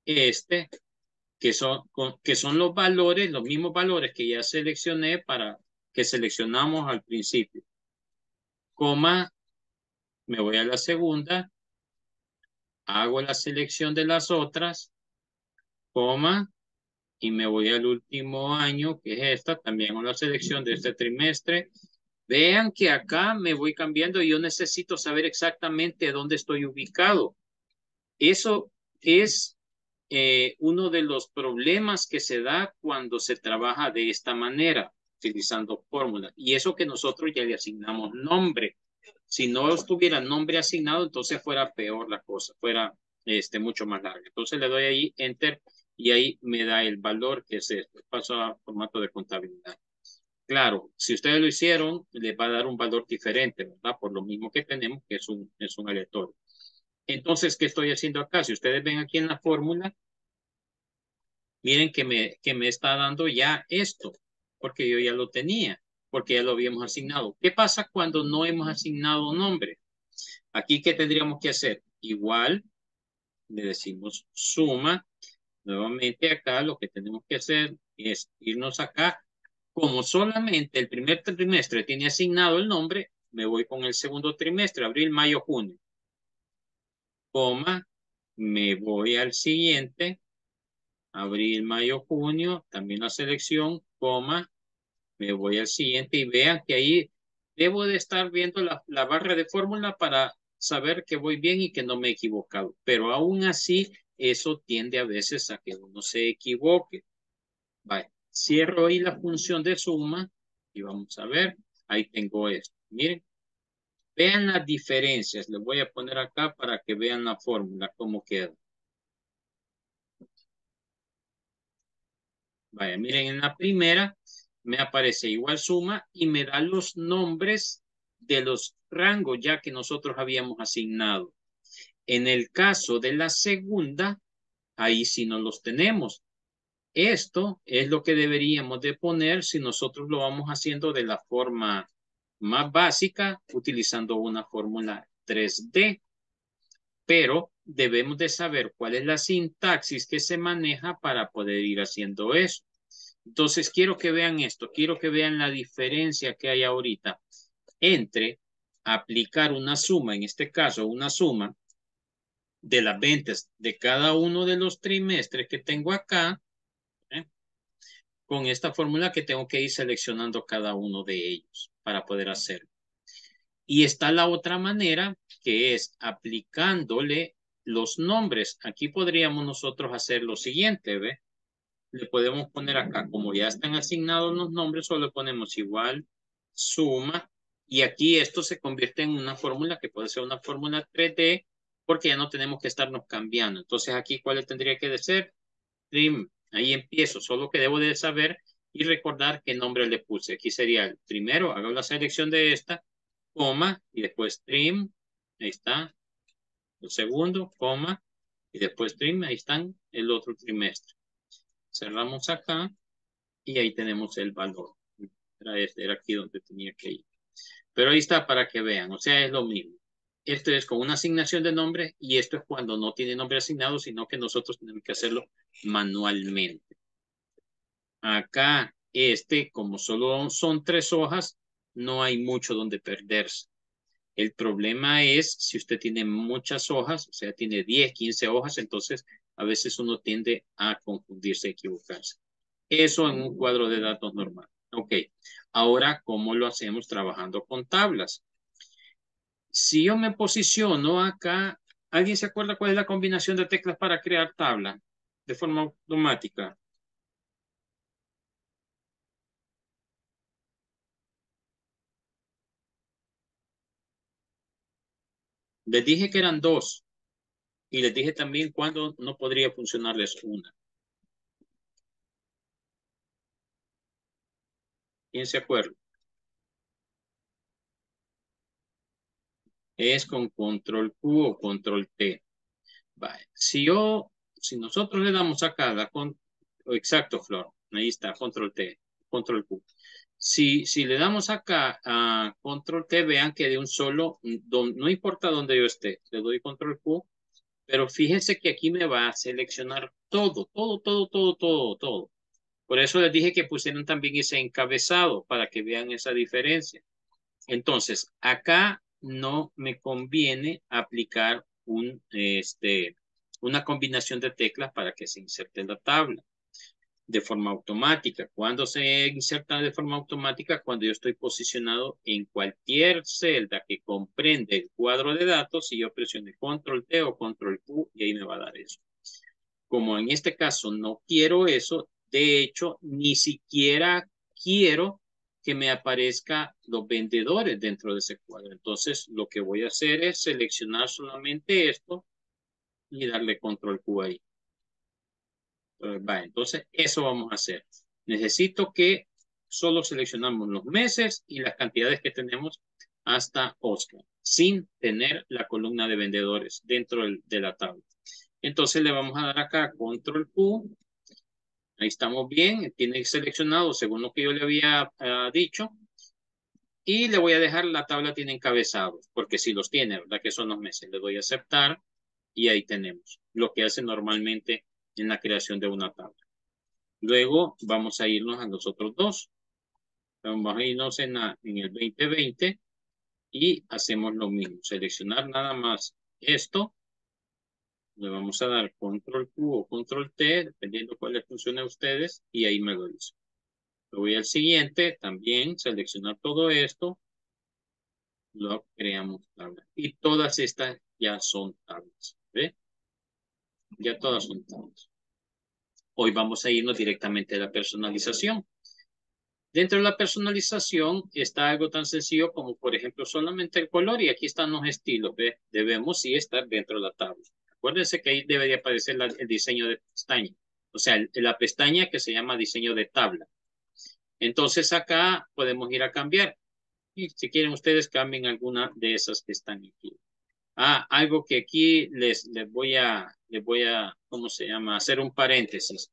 Speaker 1: este, que son, que son los valores, los mismos valores que ya seleccioné para que seleccionamos al principio. Coma, me voy a la segunda, hago la selección de las otras, coma, y me voy al último año, que es esta, también hago la selección de este trimestre. Vean que acá me voy cambiando y yo necesito saber exactamente dónde estoy ubicado. Eso es eh, uno de los problemas que se da cuando se trabaja de esta manera, utilizando fórmulas. Y eso que nosotros ya le asignamos nombre. Si no estuviera nombre asignado, entonces fuera peor la cosa, fuera este, mucho más larga. Entonces le doy ahí Enter y ahí me da el valor que es esto. Paso a formato de contabilidad. Claro, si ustedes lo hicieron, les va a dar un valor diferente, ¿verdad? Por lo mismo que tenemos, que es un, es un aleatorio. Entonces, ¿qué estoy haciendo acá? Si ustedes ven aquí en la fórmula, miren que me, que me está dando ya esto, porque yo ya lo tenía, porque ya lo habíamos asignado. ¿Qué pasa cuando no hemos asignado nombre? Aquí, ¿qué tendríamos que hacer? Igual, le decimos suma. Nuevamente acá lo que tenemos que hacer es irnos acá. Como solamente el primer trimestre tiene asignado el nombre, me voy con el segundo trimestre, abril, mayo, junio. Coma, me voy al siguiente, abril, mayo, junio, también la selección, coma, me voy al siguiente y vean que ahí debo de estar viendo la, la barra de fórmula para saber que voy bien y que no me he equivocado. Pero aún así, eso tiende a veces a que uno se equivoque. Vale. Cierro ahí la función de suma y vamos a ver. Ahí tengo esto. Miren. Vean las diferencias. Les voy a poner acá para que vean la fórmula, cómo queda. Vaya, miren, en la primera me aparece igual suma y me da los nombres de los rangos ya que nosotros habíamos asignado. En el caso de la segunda, ahí sí no los tenemos. Esto es lo que deberíamos de poner si nosotros lo vamos haciendo de la forma más básica, utilizando una fórmula tres D. Pero debemos de saber cuál es la sintaxis que se maneja para poder ir haciendo eso. Entonces, quiero que vean esto, quiero que vean la diferencia que hay ahorita entre aplicar una suma, en este caso una suma de las ventas de cada uno de los trimestres que tengo acá, ¿eh? Con esta fórmula que tengo que ir seleccionando cada uno de ellos para poder hacerlo. Y está la otra manera que es aplicándole los nombres. Aquí podríamos nosotros hacer lo siguiente, ¿ve? Le podemos poner acá, como ya están asignados los nombres, solo le ponemos igual, suma, y aquí esto se convierte en una fórmula que puede ser una fórmula tres D, porque ya no tenemos que estarnos cambiando. Entonces aquí, ¿cuál le tendría que ser? Trim, ahí empiezo, solo que debo de saber y recordar qué nombre le puse. Aquí sería el primero, hago la selección de esta, coma, y después trim, ahí está, el segundo, coma, y después trim, ahí están el otro trimestre. Cerramos acá y ahí tenemos el valor. Era, este, era aquí donde tenía que ir. Pero ahí está para que vean, o sea, es lo mismo. Esto es con una asignación de nombre y esto es cuando no tiene nombre asignado, sino que nosotros tenemos que hacerlo manualmente. Acá, este, como solo son tres hojas, no hay mucho donde perderse. El problema es si usted tiene muchas hojas, o sea, tiene diez, quince hojas, entonces a veces uno tiende a confundirse, a equivocarse. Eso en un cuadro de datos normal. Ok, ahora, ¿cómo lo hacemos trabajando con tablas? Si yo me posiciono acá, ¿alguien se acuerda cuál es la combinación de teclas para crear tabla de forma automática? Les dije que eran dos y les dije también cuándo no podría funcionarles una. ¿Quién se acuerda? Es con control Q o control T. Vale. Si yo, si nosotros le damos acá la con, exacto, Flor, ahí está, control T, control Q. Si, si le damos acá a control T, vean que de un solo, no importa dónde yo esté, le doy control Q, Pero fíjense que aquí me va a seleccionar todo, todo, todo, todo, todo, todo. Por eso les dije que pusieran también ese encabezado para que vean esa diferencia. Entonces, acá no me conviene aplicar un, este, una combinación de teclas para que se inserte en la tabla de forma automática. ¿Cuándo se inserta de forma automática? Cuando yo estoy posicionado en cualquier celda que comprende el cuadro de datos y yo presione control T o control Q y ahí me va a dar eso. Como en este caso no quiero eso, de hecho, ni siquiera quiero que me aparezca los vendedores dentro de ese cuadro. Entonces, lo que voy a hacer es seleccionar solamente esto y darle control Q ahí. Va, entonces, eso vamos a hacer. Necesito que solo seleccionamos los meses y las cantidades que tenemos hasta Oscar, sin tener la columna de vendedores dentro del, de la tabla. Entonces, le vamos a dar acá control Q. Ahí estamos bien. Tiene seleccionado según lo que yo le había uh, dicho. Y le voy a dejar la tabla tiene encabezados, porque si los tiene, ¿verdad? Que son los meses. Le doy a aceptar y ahí tenemos lo que hace normalmente en la creación de una tabla. Luego vamos a irnos a los otros dos. Vamos a irnos en, la, en el veinte veinte y hacemos lo mismo. Seleccionar nada más esto. Le vamos a dar control Q o control T, dependiendo cuál les funcione a ustedes, y ahí me lo dice. Le voy al siguiente, también seleccionar todo esto. Lo creamos tabla. Y todas estas ya son tablas. ¿Ve? Ya todas son tablas. Hoy vamos a irnos directamente a la personalización. Dentro de la personalización está algo tan sencillo como, por ejemplo, solamente el color y aquí están los estilos. ¿Ve? Debemos sí estar dentro de la tabla. Acuérdense que ahí debería aparecer la, el diseño de pestaña. O sea, el, la pestaña que se llama diseño de tabla. Entonces acá podemos ir a cambiar. Y si quieren ustedes cambien alguna de esas que están aquí. Ah, algo que aquí les, les voy a, les voy a, ¿cómo se llama? Hacer un paréntesis.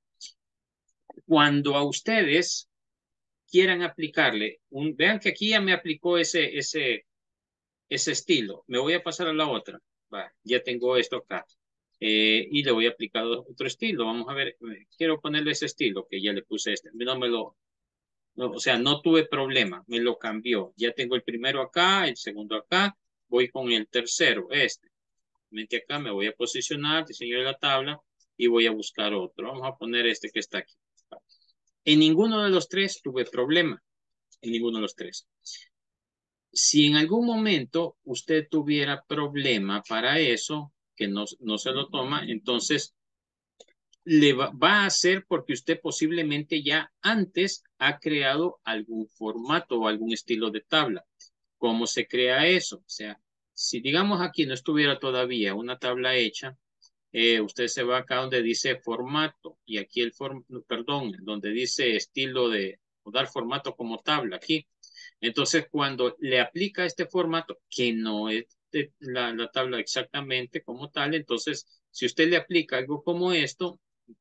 Speaker 1: Cuando a ustedes quieran aplicarle, un, vean que aquí ya me aplicó ese, ese, ese estilo. Me voy a pasar a la otra. Va, ya tengo esto acá. Eh, y le voy a aplicar otro estilo. Vamos a ver, quiero ponerle ese estilo que ya le puse este. No me lo, no, o sea, no tuve problema, me lo cambió. Ya tengo el primero acá, el segundo acá. Voy con el tercero, este. Acá me voy a posicionar, diseño de la tabla y voy a buscar otro. Vamos a poner este que está aquí. En ninguno de los tres tuve problema. En ninguno de los tres. Si en algún momento usted tuviera problema para eso, que no, no se lo toma, entonces le va, va a hacer porque usted posiblemente ya antes ha creado algún formato o algún estilo de tabla. ¿Cómo se crea eso? O sea, si digamos aquí no estuviera todavía una tabla hecha, eh, usted se va acá donde dice formato y aquí el form, perdón, donde dice estilo de, o dar formato como tabla aquí. Entonces, cuando le aplica este formato, que no es de la, la tabla exactamente como tal, entonces, si usted le aplica algo como esto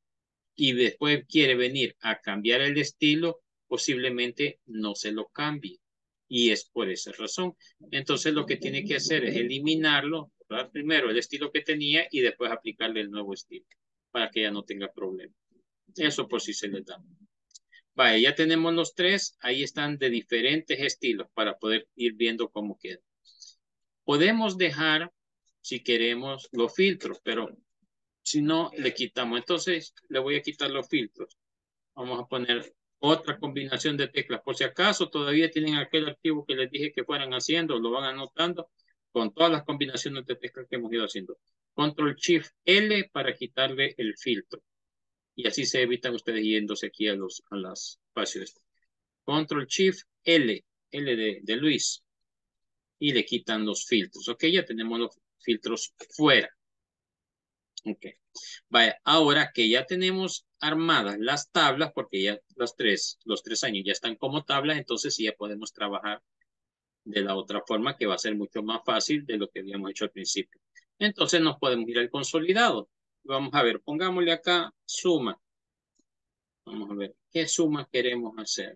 Speaker 1: y después quiere venir a cambiar el estilo, posiblemente no se lo cambie. Y es por esa razón. Entonces, lo que tiene que hacer es eliminarlo, ¿verdad? Primero el estilo que tenía y después aplicarle el nuevo estilo para que ya no tenga problema. Eso por si se le da. Vaya, ya tenemos los tres. Ahí están de diferentes estilos para poder ir viendo cómo queda. Podemos dejar, si queremos, los filtros, pero si no, le quitamos. Entonces, le voy a quitar los filtros. Vamos a poner otra combinación de teclas. Por si acaso todavía tienen aquel archivo que les dije que fueran haciendo, lo van anotando con todas las combinaciones de teclas que hemos ido haciendo. Control Shift L para quitarle el filtro. Y así se evitan ustedes yéndose aquí a los a los espacios. Control Shift L, L de, de Luis. Y le quitan los filtros. Ok, ya tenemos los filtros fuera. Ok. Vaya, ahora que ya tenemos armadas las tablas, porque ya los tres, los tres años ya están como tablas, entonces sí ya podemos trabajar de la otra forma que va a ser mucho más fácil de lo que habíamos hecho al principio. Entonces nos podemos ir al consolidado. Vamos a ver, pongámosle acá suma. Vamos a ver, ¿qué suma queremos hacer?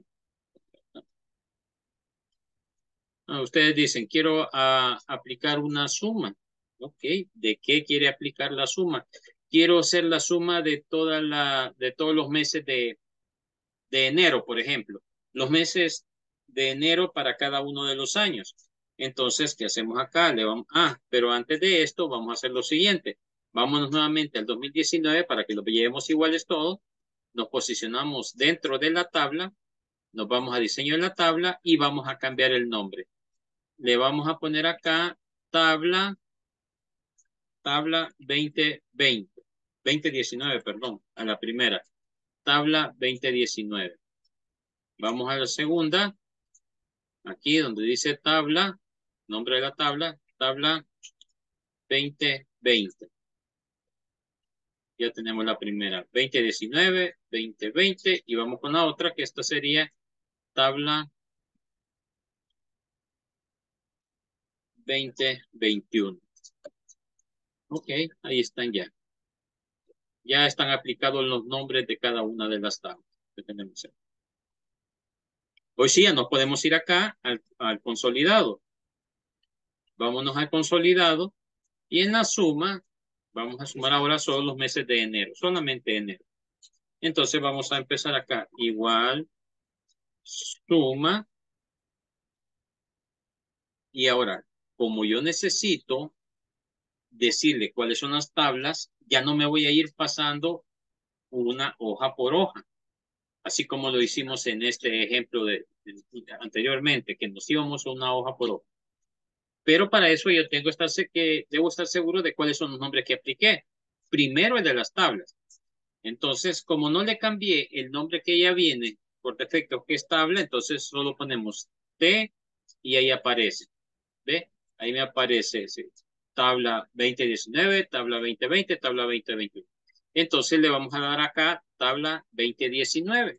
Speaker 1: Ah, ustedes dicen, quiero uh, aplicar una suma. Ok, ¿de qué quiere aplicar la suma? Quiero hacer la suma de toda la, de todos los meses de, de enero, por ejemplo. Los meses de enero para cada uno de los años. Entonces, ¿qué hacemos acá? Le vamos, ah, pero antes de esto vamos a hacer lo siguiente. Vámonos nuevamente al dos mil diecinueve para que lo llevemos iguales todos. Nos posicionamos dentro de la tabla, nos vamos a diseño de la tabla y vamos a cambiar el nombre. Le vamos a poner acá tabla, tabla veinte veinte, veinte diecinueve, perdón, a la primera. Tabla veinte diecinueve. Vamos a la segunda. Aquí donde dice tabla, nombre de la tabla, tabla veinte veinte. Ya tenemos la primera, veinte diecinueve, veinte veinte, y vamos con la otra, que esta sería tabla veinte veintiuno. Ok, ahí están ya. Ya están aplicados los nombres de cada una de las tablas que tenemos. Hoy sí, ya nos podemos ir acá al, al consolidado. Vámonos al consolidado y en la suma, vamos a sumar ahora solo los meses de enero, solamente enero. Entonces vamos a empezar acá. Igual, suma. Y ahora, como yo necesito decirle cuáles son las tablas, ya no me voy a ir pasando una hoja por hoja. Así como lo hicimos en este ejemplo de, de, anteriormente, que nos íbamos a una hoja por hoja. Pero para eso yo tengo estar, que debo estar seguro de cuáles son los nombres que apliqué. Primero el de las tablas. Entonces, como no le cambié el nombre que ya viene por defecto que es tabla, entonces solo ponemos T y ahí aparece. ¿Ve? Ahí me aparece sí, tabla veinte diecinueve, tabla veinte veinte, tabla veinte veintiuno. Entonces le vamos a dar acá tabla veinte diecinueve.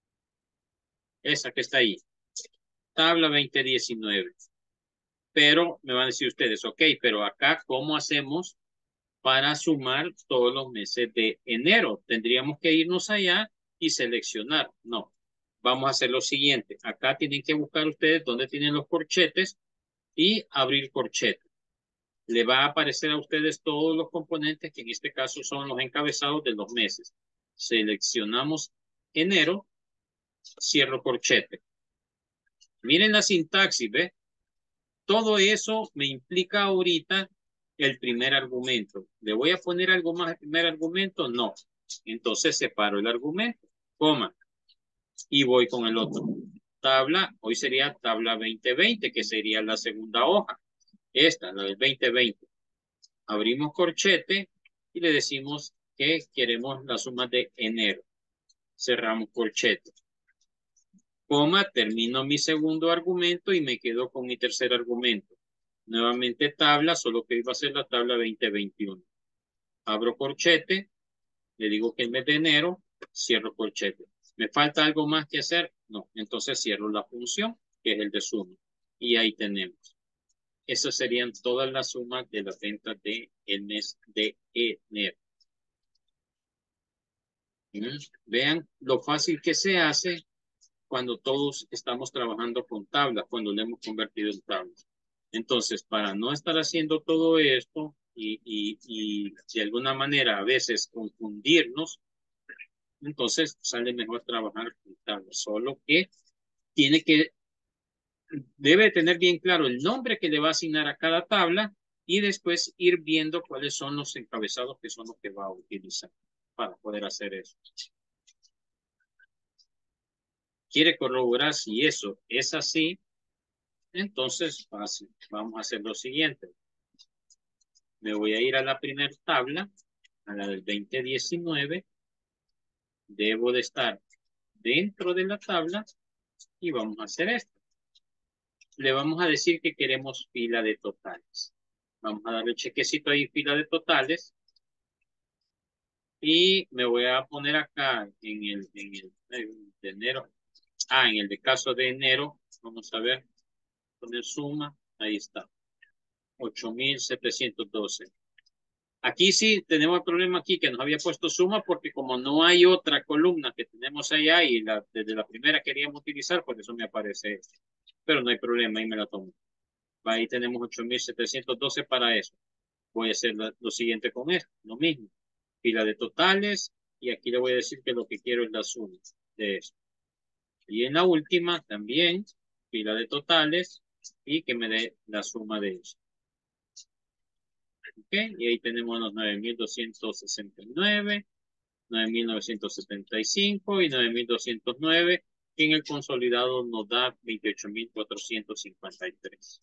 Speaker 1: Esa que está ahí. Tabla veinte diecinueve. Pero me van a decir ustedes, ok, pero acá, ¿cómo hacemos para sumar todos los meses de enero? Tendríamos que irnos allá y seleccionar. No, vamos a hacer lo siguiente. Acá tienen que buscar ustedes dónde tienen los corchetes y abrir corchete. Le va a aparecer a ustedes todos los componentes que en este caso son los encabezados de los meses. Seleccionamos enero, cierro corchete. Miren la sintaxis, ¿ve? Todo eso me implica ahorita el primer argumento. ¿Le voy a poner algo más al primer argumento? No. Entonces separo el argumento, coma, y voy con el otro. Tabla, hoy sería tabla veinte veinte, que sería la segunda hoja. Esta, la del veinte veinte. Abrimos corchete y le decimos que queremos la suma de enero. Cerramos corchete. Coma, termino mi segundo argumento y me quedo con mi tercer argumento. Nuevamente tabla, solo que iba a ser la tabla veinte veintiuno. Abro corchete, le digo que el mes de enero, cierro corchete. ¿Me falta algo más que hacer? No, entonces cierro la función, que es el de suma. Y ahí tenemos. Esas serían todas las sumas de las ventas del mes de enero. ¿Mm? Vean lo fácil que se hace cuando todos estamos trabajando con tablas, cuando le hemos convertido en tablas. Entonces, para no estar haciendo todo esto y, y, y de alguna manera a veces confundirnos, entonces sale mejor trabajar con tablas. Solo que tiene que, debe tener bien claro el nombre que le va a asignar a cada tabla y después ir viendo cuáles son los encabezados que son los que va a utilizar para poder hacer eso. Quiere corroborar si eso es así, entonces fácil. Vamos a hacer lo siguiente. Me voy a ir a la primera tabla, a la del veinte diecinueve. Debo de estar dentro de la tabla y vamos a hacer esto. Le vamos a decir que queremos fila de totales. Vamos a darle chequecito ahí, fila de totales. Y me voy a poner acá en el, en el, en el de enero. Ah, en el de caso de enero. Vamos a ver. Poner suma. Ahí está. ocho mil setecientos doce. Aquí sí tenemos el problema aquí que nos había puesto suma porque como no hay otra columna que tenemos allá y la, desde la primera queríamos utilizar, por eso me aparece esto. Pero no hay problema, ahí me la tomo. Ahí tenemos ocho mil setecientos doce para eso. voy a hacer la- lo siguiente con esto, lo mismo. Fila de totales, y aquí le voy a decir que lo que quiero es la suma de esto. Y en la última también, fila de totales, y que me dé la suma de eso. ¿Ok? Y ahí tenemos los nueve mil doscientos sesenta y nueve, nueve mil novecientos setenta y cinco y nueve mil doscientos nueve, que en el consolidado nos da veintiocho mil cuatrocientos cincuenta y tres.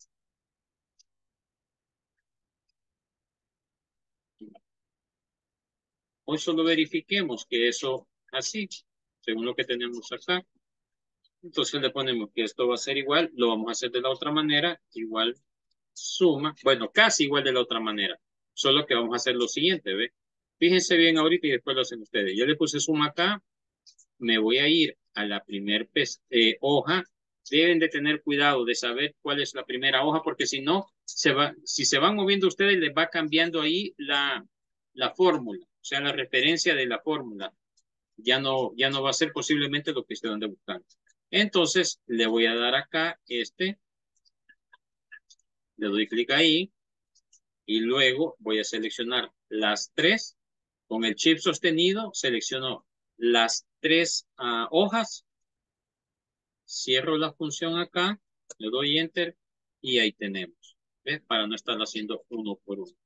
Speaker 1: Hoy solo verifiquemos que eso así, según lo que tenemos acá. Entonces le ponemos que esto va a ser igual, lo vamos a hacer de la otra manera, igual suma, bueno, casi igual de la otra manera, solo que vamos a hacer lo siguiente, ¿ve? Fíjense bien ahorita y después lo hacen ustedes. Yo le puse suma acá, me voy a ir a la primer eh, hoja. Deben de tener cuidado de saber cuál es la primera hoja, porque si no, se va, si se van moviendo ustedes, les va cambiando ahí la, la fórmula, o sea, la referencia de la fórmula. Ya no, ya no va a ser posiblemente lo que ustedes ande buscando. Entonces, le voy a dar acá este, le doy clic ahí, y luego voy a seleccionar las tres. Con el chip sostenido, selecciono las tres uh, hojas, cierro la función acá, le doy enter y ahí tenemos. ¿Ves? Para no estar haciendo uno por uno.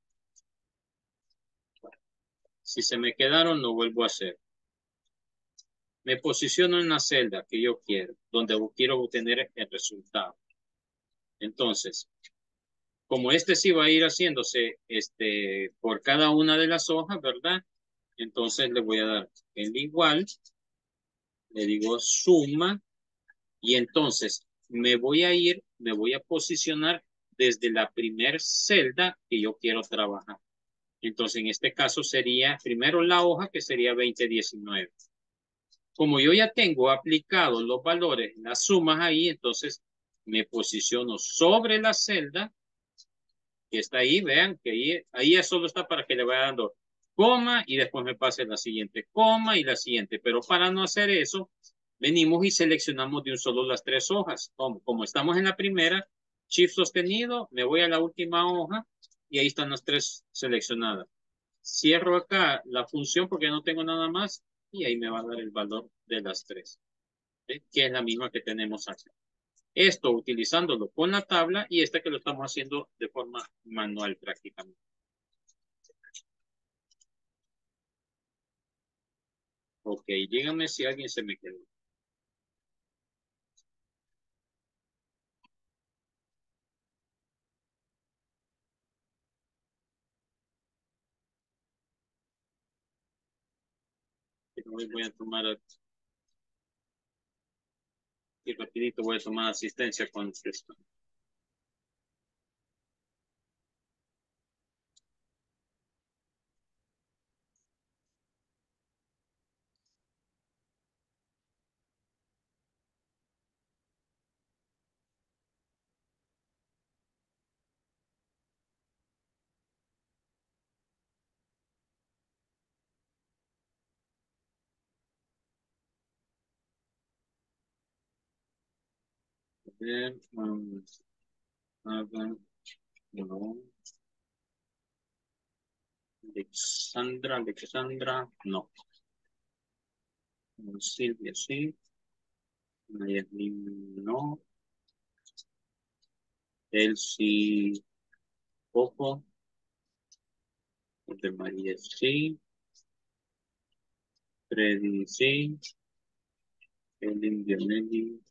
Speaker 1: Si se me quedaron, lo vuelvo a hacer. Me posiciono en la celda que yo quiero, donde quiero obtener el resultado. Entonces, como este sí va a ir haciéndose este, por cada una de las hojas, ¿verdad? Entonces le voy a dar el igual, le digo suma, y entonces me voy a ir, me voy a posicionar desde la primer celda que yo quiero trabajar. Entonces en este caso sería primero la hoja que sería veinte diecinueve. Como yo ya tengo aplicado los valores, las sumas ahí, entonces me posiciono sobre la celda que está ahí, vean que ahí, ahí solo está para que le vaya dando coma y después me pase la siguiente coma y la siguiente. Pero para no hacer eso, venimos y seleccionamos de un solo las tres hojas. Como, como estamos en la primera, shift sostenido, me voy a la última hoja y ahí están las tres seleccionadas. Cierro acá la función porque no tengo nada más y ahí me va a dar el valor de las tres, ¿sí? Que es la misma que tenemos acá. Esto utilizándolo con la tabla y este que lo estamos haciendo de forma manual prácticamente. Ok, díganme si alguien se me quedó. Hoy voy a tomar aquí rapidito, voy a tomar asistencia con esto. A ver, um, a ver, no. Alexandra, Alexandra, no. Silvia, sí. Nayeli, no. Elsie, poco. De María, sí. Freddy, sí. Ellen, Dionelli.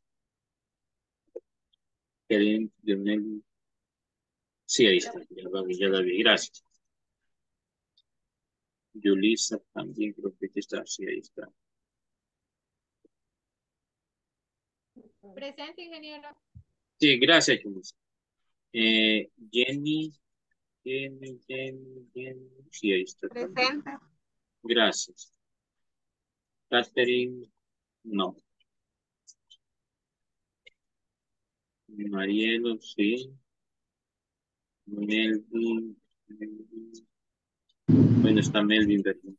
Speaker 1: Ellen, Dionelli. Sí, ahí está. Ya la vi, ya la vi. Gracias. Yulisa también creo que aquí está. Sí, ahí está.
Speaker 4: Presente, ingeniero.
Speaker 1: Sí, gracias, Yulisa. Eh, Jenny, Jenny, Jenny, Jenny. Sí, ahí está.
Speaker 4: Presente.
Speaker 1: Gracias. Catherine, no. Marielo, sí. Melvin, Melvin. Bueno, está Melvin, ¿verdad?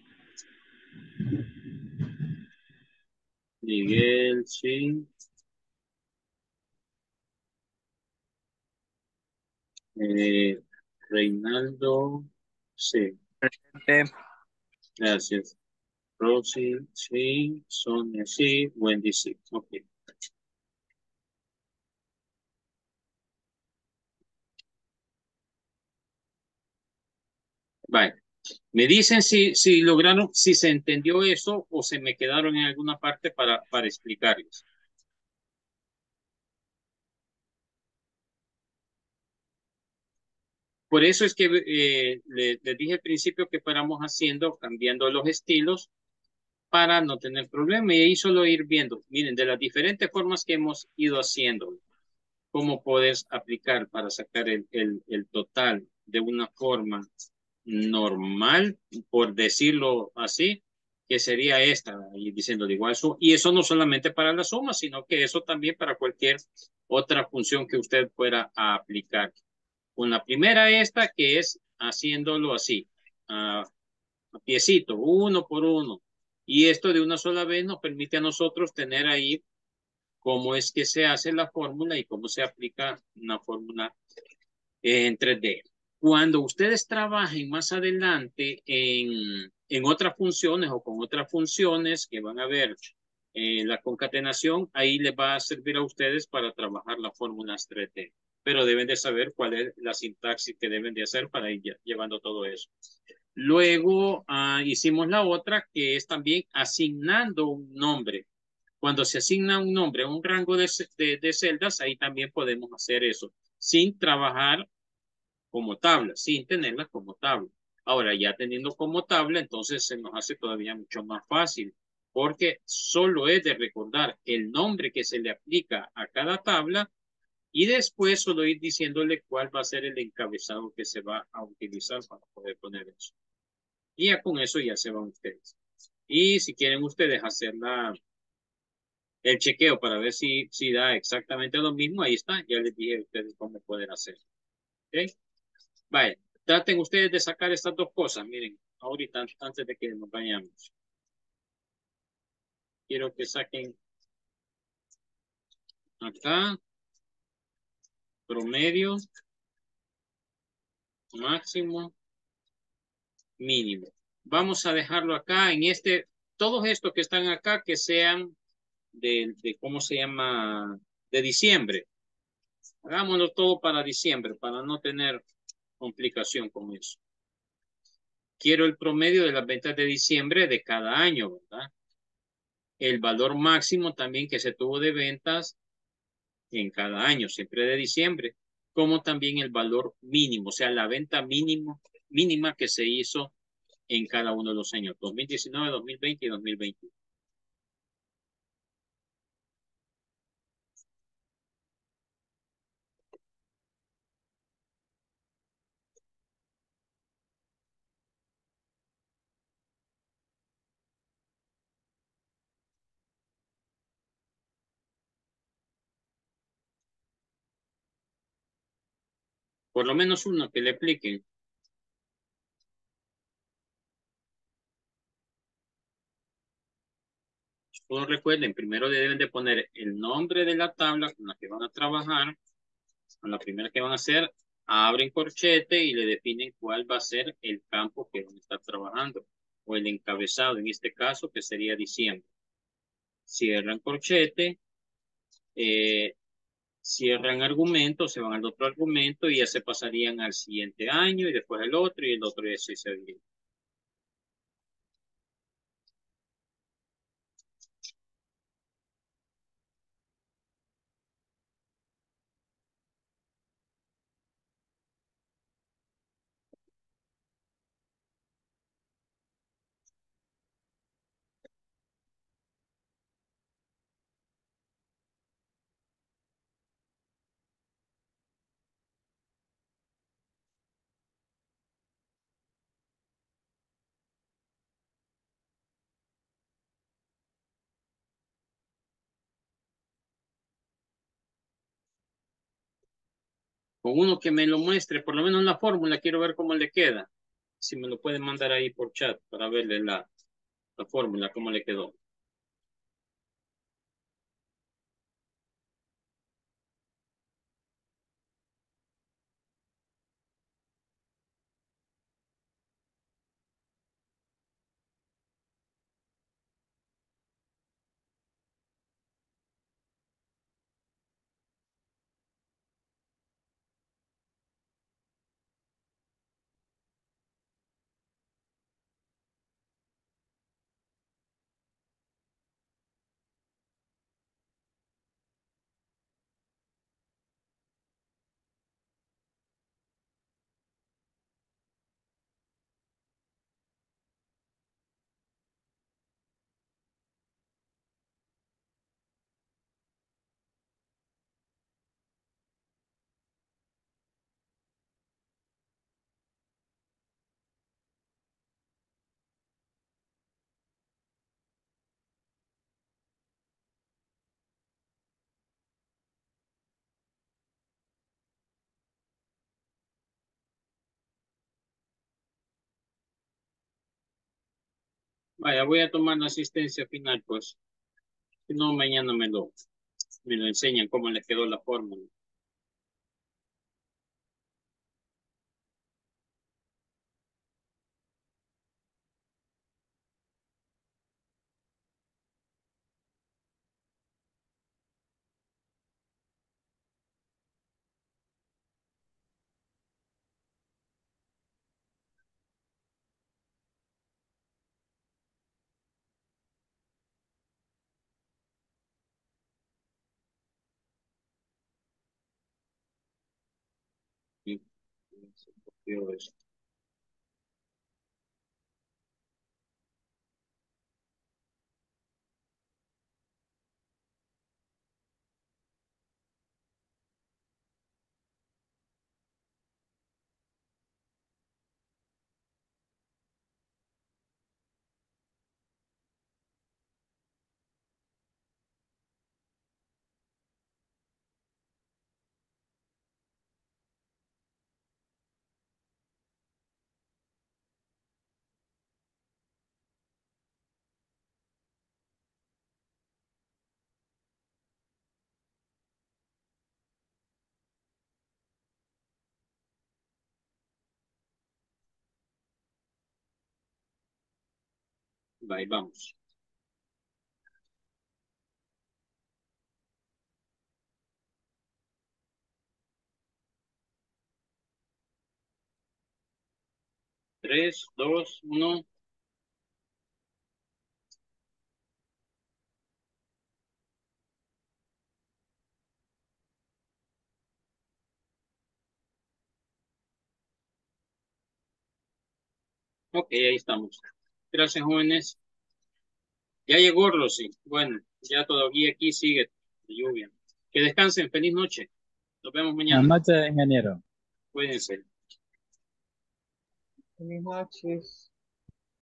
Speaker 1: Miguel, sí. Eh, Reinaldo, sí,
Speaker 4: Presente.
Speaker 1: gracias. Rosy, sí. Sonia, sí. Wendy, sí. Ok. Vale. Me dicen si, si lograron, si se entendió eso o se me quedaron en alguna parte para, para explicarles. Por eso es que eh, le- les dije al principio que fuéramos haciendo, cambiando los estilos para no tener problema y ahí solo ir viendo. Miren, de las diferentes formas que hemos ido haciendo, cómo puedes aplicar para sacar el, el, el total de una forma normal, por decirlo así, que sería esta, y diciendo de igual suma. Y eso no solamente para la suma, sino que eso también para cualquier otra función que usted pueda aplicar. Una primera esta que es haciéndolo así, a, a piecito, uno por uno. Y esto de una sola vez nos permite a nosotros tener ahí cómo es que se hace la fórmula y cómo se aplica una fórmula en tres D. Cuando ustedes trabajen más adelante en, en otras funciones o con otras funciones que van a ver eh, la concatenación, ahí les va a servir a ustedes para trabajar las fórmulas tres D. Pero deben de saber cuál es la sintaxis que deben de hacer para ir llevando todo eso. Luego uh, hicimos la otra que es también asignando un nombre. Cuando se asigna un nombre a un rango de, de, de celdas, ahí también podemos hacer eso, sin trabajar como tabla, sin tenerla como tabla. Ahora, ya teniendo como tabla, entonces se nos hace todavía mucho más fácil, porque solo es de recordar el nombre que se le aplica a cada tabla y después solo ir diciéndole cuál va a ser el encabezado que se va a utilizar para poder poner eso. Y ya con eso ya se van ustedes. Y si quieren ustedes hacer la, el chequeo para ver si, si da exactamente lo mismo, ahí está. Ya les dije a ustedes cómo pueden hacer. ¿Ok? Vaya, traten ustedes de sacar estas dos cosas. Miren, ahorita antes de que nos vayamos. Quiero que saquen acá promedio, máximo, mínimo. Vamos a dejarlo acá en este, todos estos que están acá que sean de, de ¿cómo se llama? De diciembre. Hagámoslo todo para diciembre, para no tener complicación con eso. Quiero el promedio de las ventas de diciembre de cada año, ¿verdad? El valor máximo también que se tuvo de ventas en cada año, siempre de diciembre, como también el valor mínimo, o sea, la venta mínimo, mínima que se hizo en cada uno de los años, dos mil diecinueve, dos mil veinte y dos mil veintiuno. Por lo menos uno que le apliquen. Todos recuerden, primero deben de poner el nombre de la tabla con la que van a trabajar. Con la primera que van a hacer, abren corchete y le definen cuál va a ser el campo que van a estar trabajando. O el encabezado, en este caso, que sería diciembre. Cierran corchete, eh, cierran argumento, se van al otro argumento y ya se pasarían al siguiente año y después el otro y el otro y así se viene. Con uno que me lo muestre, por lo menos la fórmula, quiero ver cómo le queda. Si me lo pueden mandar ahí por chat para verle la, la fórmula, cómo le quedó. Vaya, voy a tomar la asistencia final, pues. Si no, mañana me lo, me lo enseñan cómo les quedó la fórmula. Sí, se copió esto. Ahí vamos. Tres, dos, uno. Ok, ahí estamos. Gracias, jóvenes. Ya llegó Rosy. Bueno, ya todavía aquí sigue la lluvia. Que descansen. Feliz noche. Nos vemos
Speaker 2: Buenas
Speaker 1: mañana.
Speaker 2: noches, ingeniero.
Speaker 1: Cuídense.
Speaker 3: Buenas noches.